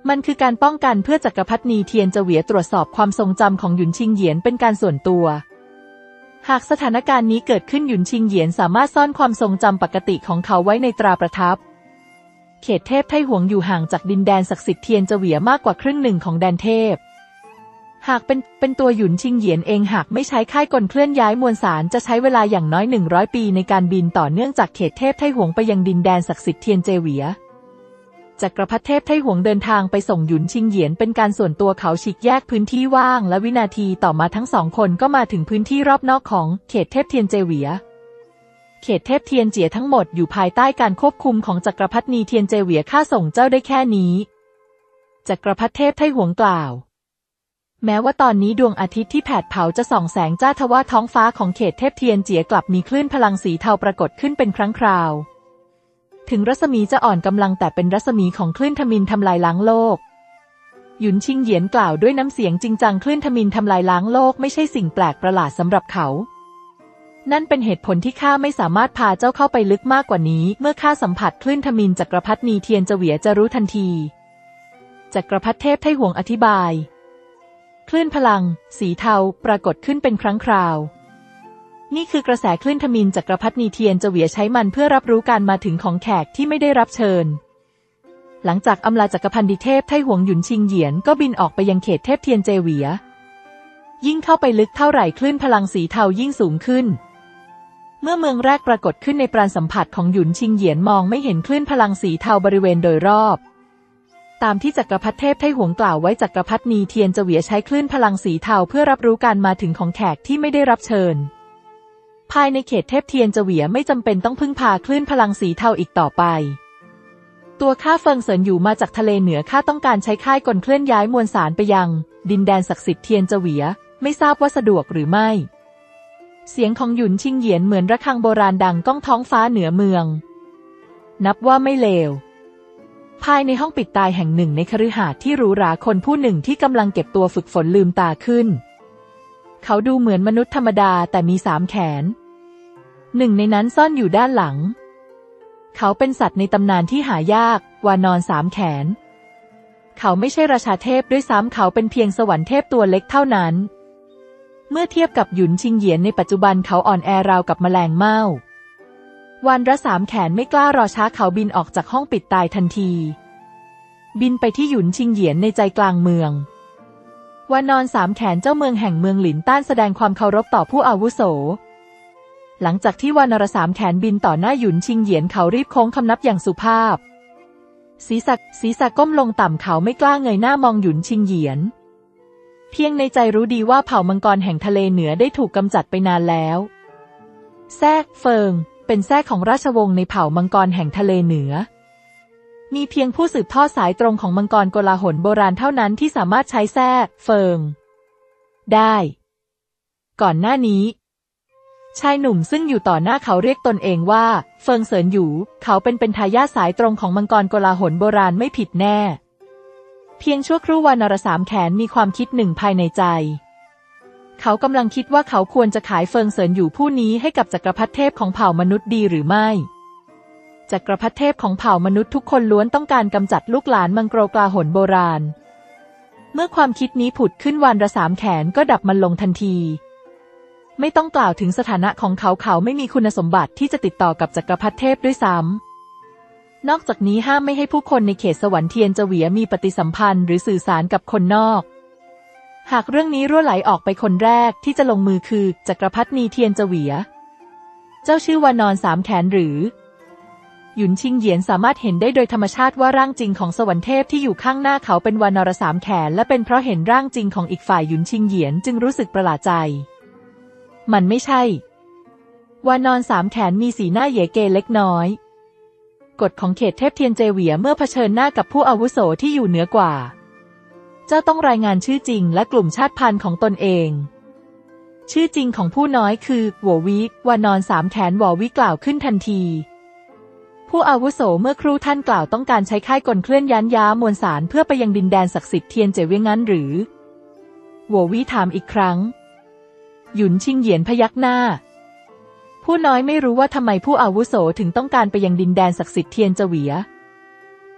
มันคือการป้องกันเพื่อจักรพรรดินีเทียนเจเวียตรวจสอบความทรงจำของหยุนชิงเหยียนเป็นการส่วนตัวหากสถานการณ์นี้เกิดขึ้นหยุนชิงเหยียนสามารถซ่อนความทรงจำปกติของเขาไว้ในตราประทับเขตเทพไทหวงอยู่ห่างจากดินแดนศักดิ์สิทธิ์เทียนเจเวียมากกว่าครึ่งหนึ่งของแดนเทพหากเป็นตัวหยุนชิงเหยียนเองหากไม่ใช้ค่ายกลเคลื่อนย้ายมวลสารจะใช้เวลาอย่างน้อย100 ปีในการบินต่อเนื่องจากเขตเทพไทหวงไปยังดินแดนศักดิ์สิทธิ์เทียนเจเวียจักรพรรดิเทพไทหวงเดินทางไปส่งหยุนชิงเหยียนเป็นการส่วนตัวเขาฉีกแยกพื้นที่ว่างและวินาทีต่อมาทั้งสองคนก็มาถึงพื้นที่รอบนอกของเขตเทพเทียนเจเวียเขตเทพเทียนเจี๋ยทั้งหมดอยู่ภายใต้การควบคุมของจักรพรรดินีเทียนเจเวียข้าส่งเจ้าได้แค่นี้จักรพรรดิเทพไทหวงกล่าวแม้ว่าตอนนี้ดวงอาทิตย์ที่แผดเผาจะส่องแสงจ้าทว่าท้องฟ้าของเขตเทพเทียนเจี๋ยกลับมีคลื่นพลังสีเทาปรากฏขึ้นเป็นครั้งคราวถึงรัศมีจะอ่อนกำลังแต่เป็นรัศมีของคลื่นทมิฬทำลายล้างโลกหยุนชิงเหยียนกล่าวด้วยน้ำเสียงจริงจังคลื่นทมิฬทำลายล้างโลกไม่ใช่สิ่งแปลกประหลาดสำหรับเขานั่นเป็นเหตุผลที่ข้าไม่สามารถพาเจ้าเข้าไปลึกมากกว่านี้เมื่อข้าสัมผัสคลื่นทมิฬจักรพรรดินีเทียนเจเวียจะรู้ทันทีจักรพรรดิเทพไทหวงอธิบายคลื่นพลังสีเทาปรากฏขึ้นเป็นครั้งคราวนี่คือกระแสคลื่นทมิฬจักรพรรดินีเทียนเจเวียใช้มันเพื่อรับรู้การมาถึงของแขกที่ไม่ได้รับเชิญหลังจากอำลาจักรพรรดิเทพไทหวงหยุนชิงเหยียนก็บินออกไปยังเขตเทพเทียนเจเวียยิ่งเข้าไปลึกเท่าไหร่คลื่นพลังสีเทายิ่งสูงขึ้นเมื่อเมืองแรกปรากฏขึ้นในปราณสัมผัสของหยุนชิงเหยียนมองไม่เห็นคลื่นพลังสีเทาบริเวณโดยรอบตามที่จักรพรรดิเทพไทหวงกล่าวไว้จักรพรรดินีเทียนเจเวียใช้คลื่นพลังสีเทาเพื่อรับรู้การมาถึงของแขกที่ไม่ได้รับเชิญภายในเขตเทพเทียนเจเวียไม่จำเป็นต้องพึ่งพาคลื่นพลังสีเทาอีกต่อไปตัวข้าเฟิงเซินอยู่มาจากทะเลเหนือข้าต้องการใช้ค่ายกลเคลื่อนย้ายมวลสารไปยังดินแดนศักดิ์สิทธิ์เทียนเจเวียไม่ทราบว่าสะดวกหรือไม่เสียงของหยุนชิงเหยียนเหมือนระฆังโบราณดังก้องท้องฟ้าเหนือเมืองนับว่าไม่เลวภายในห้องปิดตายแห่งหนึ่งในคฤหาสน์ที่หรูหราคนผู้หนึ่งที่กำลังเก็บตัวฝึกฝนลืมตาขึ้นเขาดูเหมือนมนุษย์ธรรมดาแต่มี3 แขนหนึ่งในนั้นซ่อนอยู่ด้านหลังเขาเป็นสัตว์ในตำนานที่หายากวานอน3 แขนเขาไม่ใช่ราชาเทพด้วยซ้ำเขาเป็นเพียงสวรรค์เทพตัวเล็กเท่านั้นเมื่อเทียบกับหยุนชิงเหยียนในปัจจุบันเขาอ่อนแอราวกับแมลงเม่าวานระ3 แขนไม่กล้ารอช้าเขาบินออกจากห้องปิดตายทันทีบินไปที่หยุนชิงเหยียนในใจกลางเมืองวานอน3 แขนเจ้าเมืองแห่งเมืองหลินต้านแสดงความเคารพต่อผู้อาวุโสหลังจากที่วานร3 แขนบินต่อหน้าหยุนชิงเหยียนเขารีบโค้งคำนับอย่างสุภาพศีรษะก้มลงต่ำเขาไม่กล้าเงยหน้ามองหยุนชิงเหยียนเพียงในใจรู้ดีว่าเผ่ามังกรแห่งทะเลเหนือได้ถูกกำจัดไปนานแล้วแซ่เฟิงเป็นแซ่ของราชวงศ์ในเผ่ามังกรแห่งทะเลเหนือมีเพียงผู้สืบทอดสายตรงของมังกรโกลาหลโบราณเท่านั้นที่สามารถใช้แซ่เฟิงได้ก่อนหน้านี้ชายหนุ่มซึ่งอยู่ต่อหน้าเขาเรียกตนเองว่าเฟิงเซินหยูเขาเป็นทายาทสายตรงของมังกรโกลาหลโบราณไม่ผิดแน่เพียงชั่วครู่วานร3 แขนมีความคิดหนึ่งภายในใจเขากำลังคิดว่าเขาควรจะขายเฟิงเซินหยูผู้นี้ให้กับจักรพรรดิเทพของเผ่ามนุษย์ดีหรือไม่จักรพรรดิเทพของเผ่ามนุษย์ทุกคนล้วนต้องการกำจัดลูกหลานมังกรโกลาหลโบราณเมื่อความคิดนี้ผุดขึ้นวานร3 แขนก็ดับมันลงทันทีไม่ต้องกล่าวถึงสถานะของเขาเขาไม่มีคุณสมบัติที่จะติดต่อกับจักรพรรดิเทพด้วยซ้ำนอกจากนี้ห้ามไม่ให้ผู้คนในเขตสวรรค์เทียนเจเวียมีปฏิสัมพันธ์หรือสื่อสารกับคนนอกหากเรื่องนี้รั่วไหลออกไปคนแรกที่จะลงมือคือจักรพรรดินีเทียนเจเวียเจ้าชื่อวานอน3 แขนหรือหยุนชิงเหยียนสามารถเห็นได้โดยธรรมชาติว่าร่างจริงของสวรรค์เทพที่อยู่ข้างหน้าเขาเป็นวานร3 แขนและเป็นเพราะเห็นร่างจริงของอีกฝ่ายหยุนชิงเหยียนจึงรู้สึกประหลาดใจมันไม่ใช่วานอน3 แขนมีสีหน้าเหยเกเล็กน้อยกฎของเขตเทพเทียนเจเวียเมื่อเผชิญหน้ากับผู้อาวุโสที่อยู่เหนือกว่าเจ้าต้องรายงานชื่อจริงและกลุ่มชาติพันธุ์ของตนเองชื่อจริงของผู้น้อยคือหววิวานอน3 แขนหววิกล่าวขึ้นทันทีผู้อาวุโสเมื่อครู่ท่านกล่าวต้องการใช้ค่ายกลเคลื่อนย้ามวลสารเพื่อไปยังดินแดนศักดิ์สิทธิ์เทียนเจเวียงั้นหรือหววิถามอีกครั้งหยุนชิงเหยียนพยักหน้าผู้น้อยไม่รู้ว่าทำไมผู้อาวุโสถึงต้องการไปยังดินแดนศักดิ์สิทธิ์เทียนเจเวีย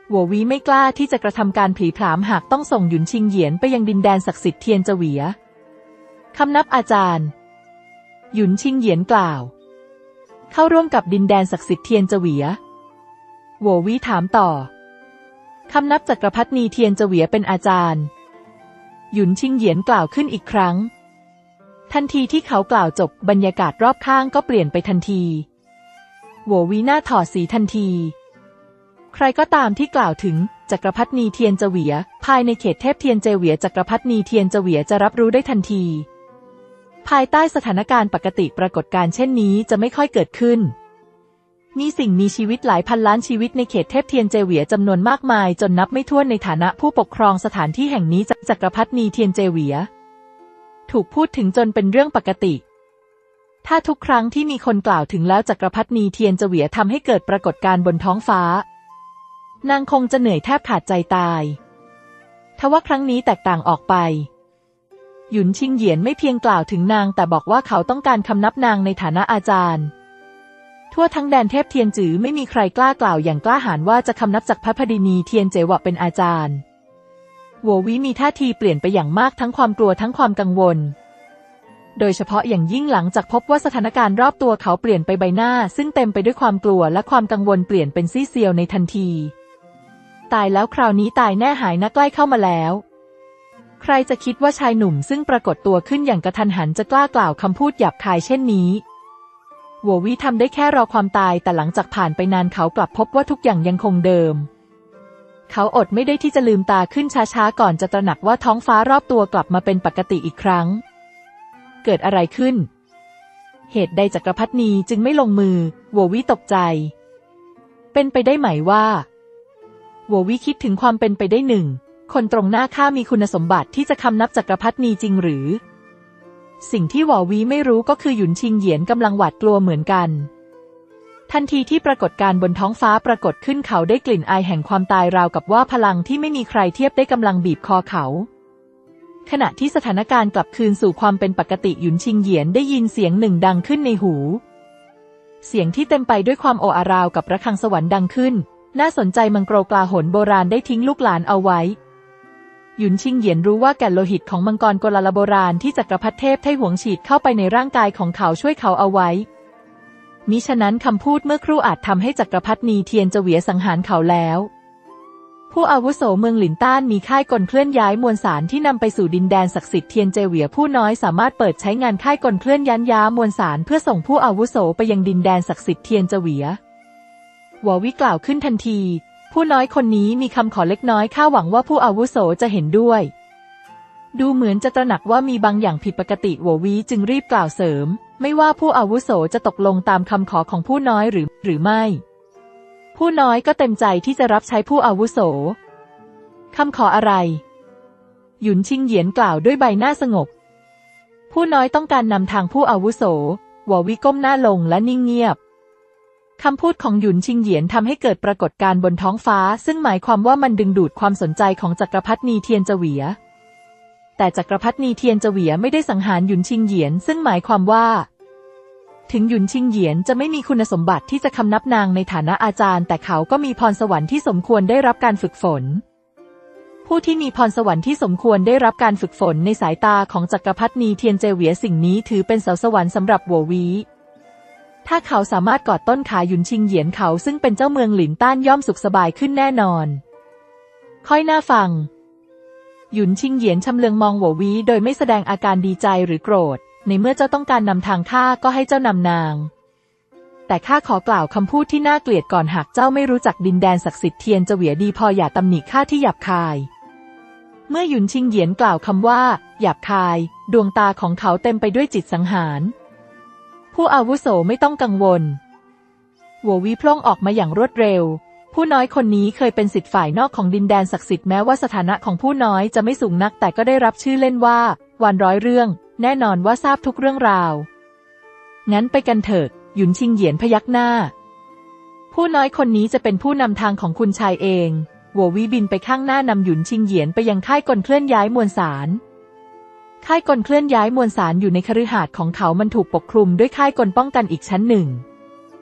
หัววีไม่กล้าที่จะกระทำการผลีผลามหากต้องส่งหยุนชิงเหยียนไปยังดินแดนศักดิ์สิทธิ์เทียนเจเวียคำนับอาจารย์หยุนชิงเหยียนกล่าวเข้าร่วมกับดินแดนศักดิ์สิทธิ์เทียนเจเวียหัววีถามต่อคำนับจักรพรรดินีเทียนเจเวียเป็นอาจารย์หยุนชิงเหยียนกล่าวขึ้นอีกครั้งทันทีที่เขากล่าวจบบรรยากาศรอบข้างก็เปลี่ยนไปทันทีหัววีหน้าถอดสีทันทีใครก็ตามที่กล่าวถึงจักรพรรดินีเทียนเจเวียภายในเขตเทพเทียนเจเวียจักรพรรดินีเทียนเจเวียจะรับรู้ได้ทันทีภายใต้สถานการณ์ปกติปรากฏการณ์เช่นนี้จะไม่ค่อยเกิดขึ้นมีสิ่งมีชีวิตหลายพันล้านชีวิตในเขตเทพเทียนเจเวียจำนวนมากมายจนนับไม่ถ้วนในฐานะผู้ปกครองสถานที่แห่งนี้จักรพรรดินีเทียนเจเวียถูกพูดถึงจนเป็นเรื่องปกติถ้าทุกครั้งที่มีคนกล่าวถึงแล้วจักรพรรดินีเทียนเจเวียทำให้เกิดปรากฏการณ์บนท้องฟ้านางคงจะเหนื่อยแทบขาดใจตายทว่าครั้งนี้แตกต่างออกไปหยุนชิงเหยียนไม่เพียงกล่าวถึงนางแต่บอกว่าเขาต้องการคำนับนางในฐานะอาจารย์ทั่วทั้งแดนเทพเทียนจือไม่มีใครกล้ากล่าวอย่างกล้าหาญว่าจะคำนับจักรพรรดินีเทียนเจวะเป็นอาจารย์หัววิมีท่าทีเปลี่ยนไปอย่างมากทั้งความกลัวทั้งความกังวลโดยเฉพาะอย่างยิ่งหลังจากพบว่าสถานการณ์รอบตัวเขาเปลี่ยนไปใบหน้าซึ่งเต็มไปด้วยความกลัวและความกังวลเปลี่ยนเป็นซี่เซียวในทันทีตายแล้วคราวนี้ตายแน่หายนะใกล้เข้ามาแล้วใครจะคิดว่าชายหนุ่มซึ่งปรากฏตัวขึ้นอย่างกระทันหันจะกล้ากล่าวคำพูดหยาบคายเช่นนี้หัววิทำได้แค่รอความตายแต่หลังจากผ่านไปนานเขากลับพบว่าทุกอย่างยังคงเดิมเขาอดไม่ได้ที่จะลืมตาขึ้นช้าๆก่อนจะตระหนักว่าท้องฟ้ารอบตัวกลับมาเป็นปกติอีกครั้งเกิดอะไรขึ้นเหตุใดจักรพรรดินีจึงไม่ลงมือหัววิตกใจเป็นไปได้ไหมว่าหัววิคิดถึงความเป็นไปได้หนึ่งคนตรงหน้าข้ามีคุณสมบัติที่จะคำนับจักรพรรดินีจริงหรือสิ่งที่หัววิไม่รู้ก็คือหยุนชิงเหยียนกำลังหวาดกลัวเหมือนกันทันทีที่ปรากฏการณ์บนท้องฟ้าปรากฏขึ้นเขาได้กลิ่นอายแห่งความตายราวกับว่าพลังที่ไม่มีใครเทียบได้กำลังบีบคอเขาขณะที่สถานการณ์กลับคืนสู่ความเป็นปกติหยุนชิงเหยียนได้ยินเสียงหนึ่งดังขึ้นในหูเสียงที่เต็มไปด้วยความโอ้อาราวกับระฆังสวรรค์ดังขึ้นน่าสนใจมังโกรกลาหลโบราณได้ทิ้งลูกหลานเอาไว้หยุนชิงเหยียนรู้ว่าแก่นโลหิตของมังกรโกลาลโบราณที่จักรพรรดิเทพไทหวงฉีดเข้าไปในร่างกายของเขาช่วยเขาเอาไว้มิฉะนั้นคำพูดเมื่อครู่อาจทำให้จักรพรรดินีเทียนเจเวียสังหารเขาแล้วผู้อาวุโสเมืองหลินต้านมีค่ายกลเคลื่อนย้ายมวลสารที่นำไปสู่ดินแดนศักดิ์สิทธิ์เทียนเจเวียผู้น้อยสามารถเปิดใช้งานค่ายกลเคลื่อนย้ามวลสารเพื่อส่งผู้อาวุโสไปยังดินแดนศักดิ์สิทธิ์เทียนเจเวียหัววิกล่าวขึ้นทันทีผู้น้อยคนนี้มีคำขอเล็กน้อยข้าหวังว่าผู้อาวุโสจะเห็นด้วยดูเหมือนจะตระหนักว่ามีบางอย่างผิดปกติหัววิจึงรีบกล่าวเสริมไม่ว่าผู้อาวุโสจะตกลงตามคำขอของผู้น้อยหรือไม่ผู้น้อยก็เต็มใจที่จะรับใช้ผู้อาวุโสคำขออะไรหยุนชิงเหยียนกล่าวด้วยใบหน้าสงบผู้น้อยต้องการนำทางผู้อาวุโสหัววิก้มหน้าลงและนิ่งเงียบคำพูดของหยุนชิงเหยียนทำให้เกิดปรากฏการณ์บนท้องฟ้าซึ่งหมายความว่ามันดึงดูดความสนใจของจักรพรรดินีเทียนเจเวียแต่จักรพรรดินีเทียนเจเวียไม่ได้สังหารหยุนชิงเหยียนซึ่งหมายความว่าถึงหยุนชิงเหยียนจะไม่มีคุณสมบัติที่จะคำนับนางในฐานะอาจารย์แต่เขาก็มีพรสวรรค์ที่สมควรได้รับการฝึกฝนผู้ที่มีพรสวรรค์ที่สมควรได้รับการฝึกฝนในสายตาของจักรพรรดินีเทียนเจเวียสิ่งนี้ถือเป็นเสาสวรรค์สำหรับหัววีถ้าเขาสามารถกอดต้นขาหยุนชิงเหยียนเขาซึ่งเป็นเจ้าเมืองหลินต้านย่อมสุขสบายขึ้นแน่นอนค่อยน่าฟังหยุนชิงเหยียนชำเลืองมองหัววีโดยไม่แสดงอาการดีใจหรือโกรธในเมื่อเจ้าต้องการนำทางข้าก็ให้เจ้านำนางแต่ข้าขอกล่าวคำพูดที่น่าเกลียดก่อนหากเจ้าไม่รู้จักดินแดนศักดิ์สิทธิ์เทียนเจเวียดีพออย่าตำหนิข้าที่หยาบคายเมื่อหยุนชิงเหยียนกล่าวคำว่าหยาบคายดวงตาของเขาเต็มไปด้วยจิตสังหารผู้อาวุโสไม่ต้องกังวลหัววิพล่งออกมาอย่างรวดเร็วผู้น้อยคนนี้เคยเป็นศิษย์ฝ่ายนอกของดินแดนศักดิ์สิทธิ์แม้ว่าสถานะของผู้น้อยจะไม่สูงนักแต่ก็ได้รับชื่อเล่นว่าวานร้อยเรื่องแน่นอนว่าทราบทุกเรื่องราวงั้นไปกันเถิดหยุนชิงเหยียนพยักหน้าผู้น้อยคนนี้จะเป็นผู้นำทางของคุณชายเองหัววิบินไปข้างหน้านำหยุนชิงเหยียนไปยังค่ายกลเคลื่อนย้ายมวลสารค่ายกลเคลื่อนย้ายมวลสารอยู่ในคฤหาสน์ของเขามันถูกปกคลุมด้วยค่ายกลป้องกันอีกชั้นหนึ่ง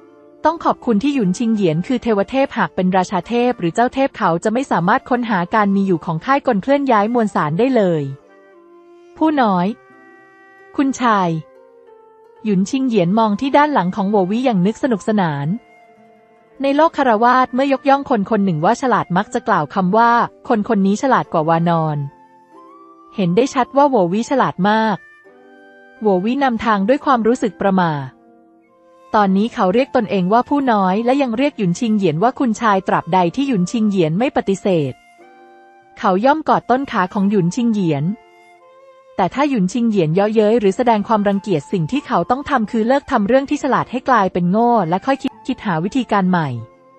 ต้องขอบคุณที่หยุนชิงเหยียนคือเทวเทพหากเป็นราชาเทพหรือเจ้าเทพเขาจะไม่สามารถค้นหาการมีอยู่ของค่ายกลเคลื่อนย้ายมวลสารได้เลยผู้น้อยคุณชายหยุนชิงเหยียนมองที่ด้านหลังของโววิอย่างนึกสนุกสนานในโลกคฤหัสถ์เมื่อยกย่องคนคนหนึ่งว่าฉลาดมักจะกล่าวคำว่าคนคนนี้ฉลาดกว่าวานอนเห็นได้ชัดว่าโววิฉลาดมากโววินำทางด้วยความรู้สึกประหม่าตอนนี้เขาเรียกตนเองว่าผู้น้อยและยังเรียกหยุนชิงเหยียนว่าคุณชายตราบใดที่หยุนชิงเหยียนไม่ปฏิเสธเขาย่อมกอดต้นขาของหยุนชิงเหยียนแต่ถ้าหยุนชิงเหยียนเยาะเย้ยหรือแสดงความรังเกียจสิ่งที่เขาต้องทำคือเลิกทำเรื่องที่ฉลาดให้กลายเป็นโง่และค่อยคิดหาวิธีการใหม่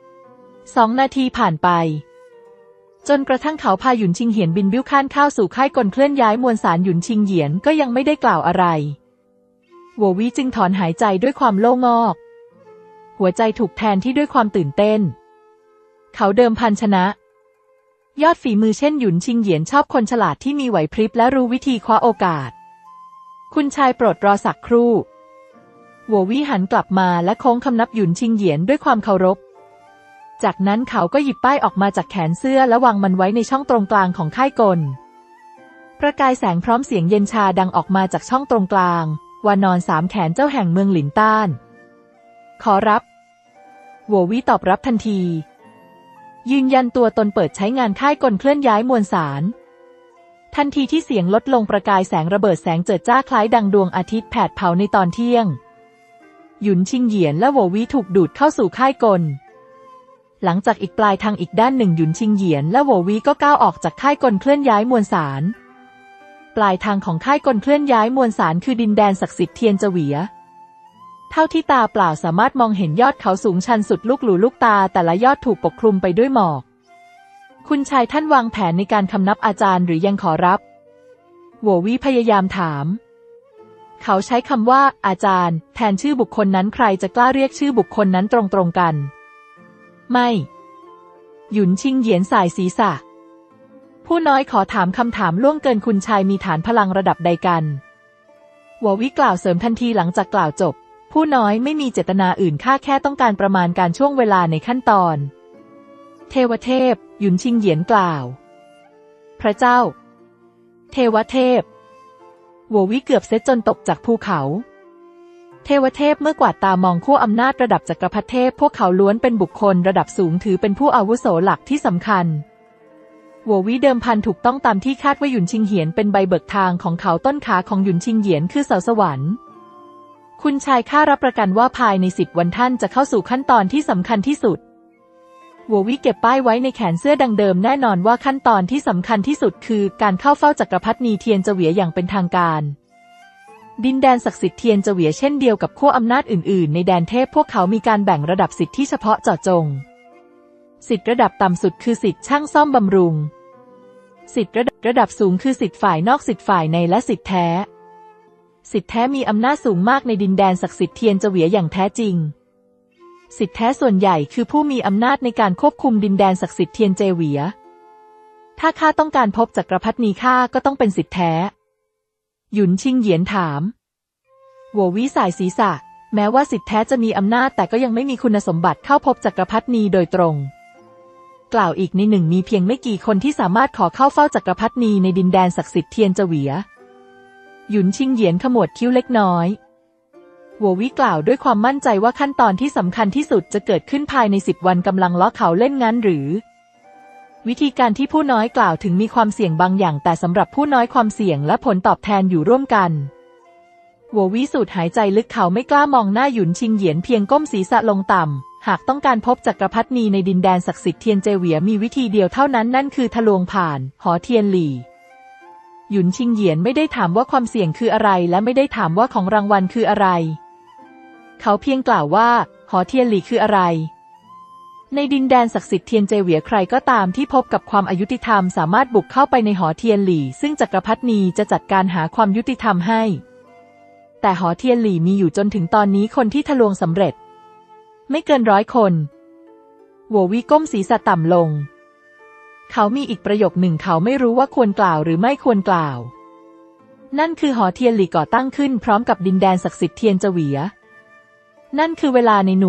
2 นาทีผ่านไปจนกระทั่งเขาพาหยุนชิงเหยียนบินบิ้วข้านเข้าสู่ค่ายกลเคลื่อนย้ายมวลสารหยุนชิงเหยียนก็ยังไม่ได้กล่าวอะไรโววิจึงถอนหายใจด้วยความโล่งอกหัวใจถูกแทนที่ด้วยความตื่นเต้นเขาเดิมพันชนะยอดฝีมือเช่นหยุนชิงเหยียนชอบคนฉลาดที่มีไหวพริบและรู้วิธีคว้าโอกาสคุณชายโปรดรอสักครู่โววิหันกลับมาและโค้งคำนับหยุนชิงเหยียนด้วยความเคารพจากนั้นเขาก็หยิบป้ายออกมาจากแขนเสื้อและวางมันไว้ในช่องตรงกลางของค่ายกลประกายแสงพร้อมเสียงเย็นชาดังออกมาจากช่องตรงกลางวานอน3 แขนเจ้าแห่งเมืองหลินต้านขอรับโววิตอบรับทันทียืนยันตัวตนเปิดใช้งานค่ายกลเคลื่อนย้ายมวลสารทันทีที่เสียงลดลงประกายแสงระเบิดแสงเจิดจ้าคล้ายดังดวงอาทิตย์แผดเผาในตอนเที่ยงหยุนชิงเหยียนและโววิถูกดูดเข้าสู่ค่ายกลหลังจากอีกปลายทางอีกด้านหนึ่งหยุนชิงเหยียนและโววิก็ก้าวออกจากค่ายกลเคลื่อนย้ายมวลสารปลายทางของค่ายกลเคลื่อนย้ายมวลสารคือดินแดนศักดิ์สิทธิ์เทียนเจวียเท่าที่ตาเปล่าสามารถมองเห็นยอดเขาสูงชันสุดลูกหูลูกตาแต่ละยอดถูกปกคลุมไปด้วยหมอกคุณชายท่านวางแผนในการคำนับอาจารย์หรือยังขอรับโววิพยายามถามเขาใช้คำว่าอาจารย์แทนชื่อบุคคลนั้นใครจะกล้าเรียกชื่อบุคคลนั้นตรงๆกันไม่หยุนชิงเหยียนสายศีรษะผู้น้อยขอถามคำถามล่วงเกินคุณชายมีฐานพลังระดับใดกันโววิกล่าวเสริมทันทีหลังจากกล่าวจบผู้น้อยไม่มีเจตนาอื่นแค่ต้องการประมาณการช่วงเวลาในขั้นตอนเทวเทพหยุนชิงเหยียนกล่าวพระเจ้าเทวเทพโววิเกือบเซตจนตกจากภูเขาเทวเทพเมื่อกวาดตามองขั้วอำนาจระดับจักรพรรดิเทพพวกเขาล้วนเป็นบุคคลระดับสูงถือเป็นผู้อาวุโสหลักที่สำคัญโววิเดิมพันถูกต้องตามที่คาดว่าหยุนชิงเหยียนเป็นใบเบิกทางของเขาต้นขาของหยุนชิงเหยียนคือเสาสวรรค์คุณชายข้ารับประกันว่าภายใน10 วันท่านจะเข้าสู่ขั้นตอนที่สำคัญที่สุดโววิเก็บป้ายไว้ในแขนเสื้อดังเดิมแน่นอนว่าขั้นตอนที่สำคัญที่สุดคือการเข้าเฝ้าจักรพรรดิเทียนเจวียอย่างเป็นทางการดินแดนศักดิ์สิทธิ์เทียนเจวียเช่นเดียวกับขั้วอำนาจอื่นๆในแดนเทพพวกเขามีการแบ่งระดับสิทธิเฉพาะเจาะจงสิทธิระดับต่ำสุดคือสิทธิช่างซ่อมบำรุงสิทธิระดับสูงคือสิทธิฝ่ายนอกสิทธิฝ่ายในและสิทธิแท้สิทธิแท้มีอำนาจสูงมากในดินแดนศักดิ์สิทธิ์เทียนเจวียอย่างแท้จริงสิทธิแท้ส่วนใหญ่คือผู้มีอำนาจในการควบคุมดินแดนศักดิ์สิทธิ์เทียนเจวียถ้าข้าต้องการพบจักรพรรดิข้าก็ต้องเป็นสิทธิแท้หยุนชิงเหยียนถามโววิสายศีรษะแม้ว่าสิทธิแท้จะมีอำนาจแต่ก็ยังไม่มีคุณสมบัติเข้าพบจักรพรรดิโดยตรงกล่าวอีกในหนึ่งมีเพียงไม่กี่คนที่สามารถขอเข้าเฝ้าจักรพรรดิในดินแดนศักดิ์สิทธิ์เทียนเจวียหยุนชิงเหยียนขมวดคิ้วเล็กน้อยโววิกล่าวด้วยความมั่นใจว่าขั้นตอนที่สำคัญที่สุดจะเกิดขึ้นภายใน10 วันกำลังล้อเขาเล่นงั้นหรือวิธีการที่ผู้น้อยกล่าวถึงมีความเสี่ยงบางอย่างแต่สำหรับผู้น้อยความเสี่ยงและผลตอบแทนอยู่ร่วมกันโววิสูดหายใจลึกเขาไม่กล้ามองหน้าหยุนชิงเหยียนเพียงก้มศีรษะลงต่ำหากต้องการพบจักรพรรดิในดินแดนศักดิ์สิทธิ์เทียนเจวียมีวิธีเดียวเท่านั้นนั่นคือทะลวงผ่านหอเทียนหลี่หยุนชิงเหยียนไม่ได้ถามว่าความเสี่ยงคืออะไรและไม่ได้ถามว่าของรางวัลคืออะไรเขาเพียงกล่าวว่าหอเทียนหลี่คืออะไรในดินแดนศักดิ์สิทธิ์เทียนเจวียใครก็ตามที่พบกับความอายุติธรรมสามารถบุกเข้าไปในหอเทียนหลี่ซึ่งจักรพรรดิจะจัดการหาความยุติธรรมให้แต่หอเทียนหลี่มีอยู่จนถึงตอนนี้คนที่ทะลวงสำเร็จไม่เกิน100 คนโววิก้มศีรษะต่ำลงเขามีอีกประโยคหนึ่งเขาไม่รู้ว่าควรกล่าวหรือไม่ควรกล่าวนั่นคือหอเทียนหลี่ก่อตั้งขึ้นพร้อมกับดินแดนศักดิ์สิทธิ์เทียนเจวียนั่นคือเวลาในหน่วยพ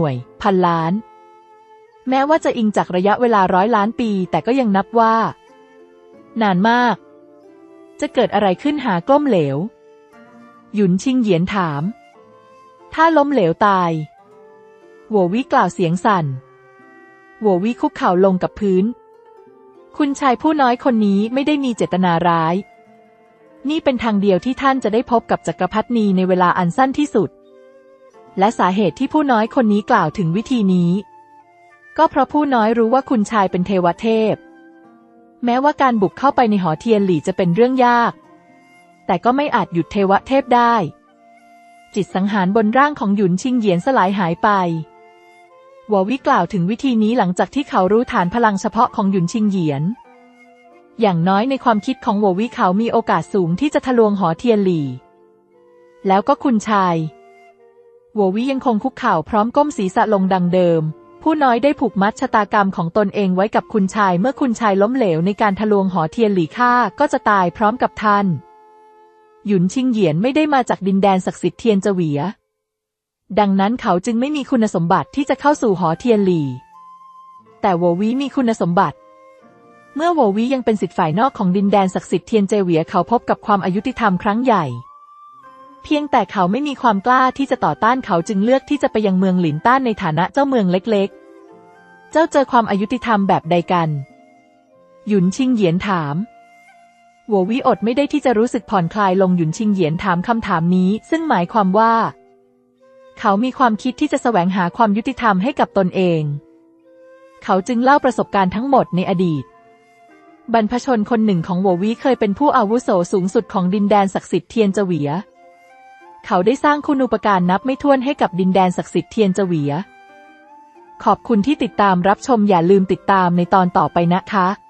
10,000 ล้านแม้ว่าจะอิงจากระยะเวลา100 ล้านปีแต่ก็ยังนับว่านานมากจะเกิดอะไรขึ้นหากล้มเหลวหยุนชิงเหยียนถามถ้าล้มเหลวตายหัววิกล่าวเสียงสั่นหัววิคุกเข่าลงกับพื้นคุณชายผู้น้อยคนนี้ไม่ได้มีเจตนาร้ายนี่เป็นทางเดียวที่ท่านจะได้พบกับจักรพรรดินีในเวลาอันสั้นที่สุดและสาเหตุที่ผู้น้อยคนนี้กล่าวถึงวิธีนี้ก็เพราะผู้น้อยรู้ว่าคุณชายเป็นเทวเทพแม้ว่าการบุกเข้าไปในหอเทียนหลี่จะเป็นเรื่องยากแต่ก็ไม่อาจหยุดเทวเทพได้จิตสังหารบนร่างของหยุนชิงเหยียนสลายหายไปหัววิกล่าวถึงวิธีนี้หลังจากที่เขารู้ฐานพลังเฉพาะของหยุนชิงเหยียนอย่างน้อยในความคิดของหัววิเขามีโอกาสสูงที่จะทะลวงหอเทียนหลี่แล้วก็คุณชายหัววิยังคงคุกเข่าพร้อมก้มศีรษะลงดังเดิมผู้น้อยได้ผูกมัดชะตากรรมของตนเองไว้กับคุณชายเมื่อคุณชายล้มเหลวในการทะลวงหอเทียนหลี่ข้าก็จะตายพร้อมกับท่านหยุนชิงเหยียนไม่ได้มาจากดินแดนศักดิ์สิทธิ์เทียนเจเวียดังนั้นเขาจึงไม่มีคุณสมบัติที่จะเข้าสู่หอเทียนหลี่แต่โววีมีคุณสมบัติเมื่อโววียังเป็นศิษย์ฝ่ายนอกของดินแดนศักดิ์สิทธิ์เทียนเจเวียเขาพบกับความอายุติธรรมครั้งใหญ่เพียงแต่เขาไม่มีความกล้าที่จะต่อต้านเขาจึงเลือกที่จะไปยังเมืองหลินต้านในฐานะเจ้าเมืองเล็กๆเจ้าเจอความอายุติธรรมแบบใดกันหยุนชิงเหยียนถามโววีอดไม่ได้ที่จะรู้สึกผ่อนคลายลงหยุนชิงเหยียนถามคำถามนี้ซึ่งหมายความว่าเขามีความคิดที่จะแสวงหาความยุติธรรมให้กับตนเองเขาจึงเล่าประสบการณ์ทั้งหมดในอดีตบรรพชนคนหนึ่งของโววีเคยเป็นผู้อาวุโสสูงสุดของดินแดนศักดิ์สิทธิ์เทียนเจเวียเขาได้สร้างคุณูปการนับไม่ถ้วนให้กับดินแดนศักดิ์สิทธิ์เทียนเจเวียขอบคุณที่ติดตามรับชมอย่าลืมติดตามในตอนต่อไปนะคะ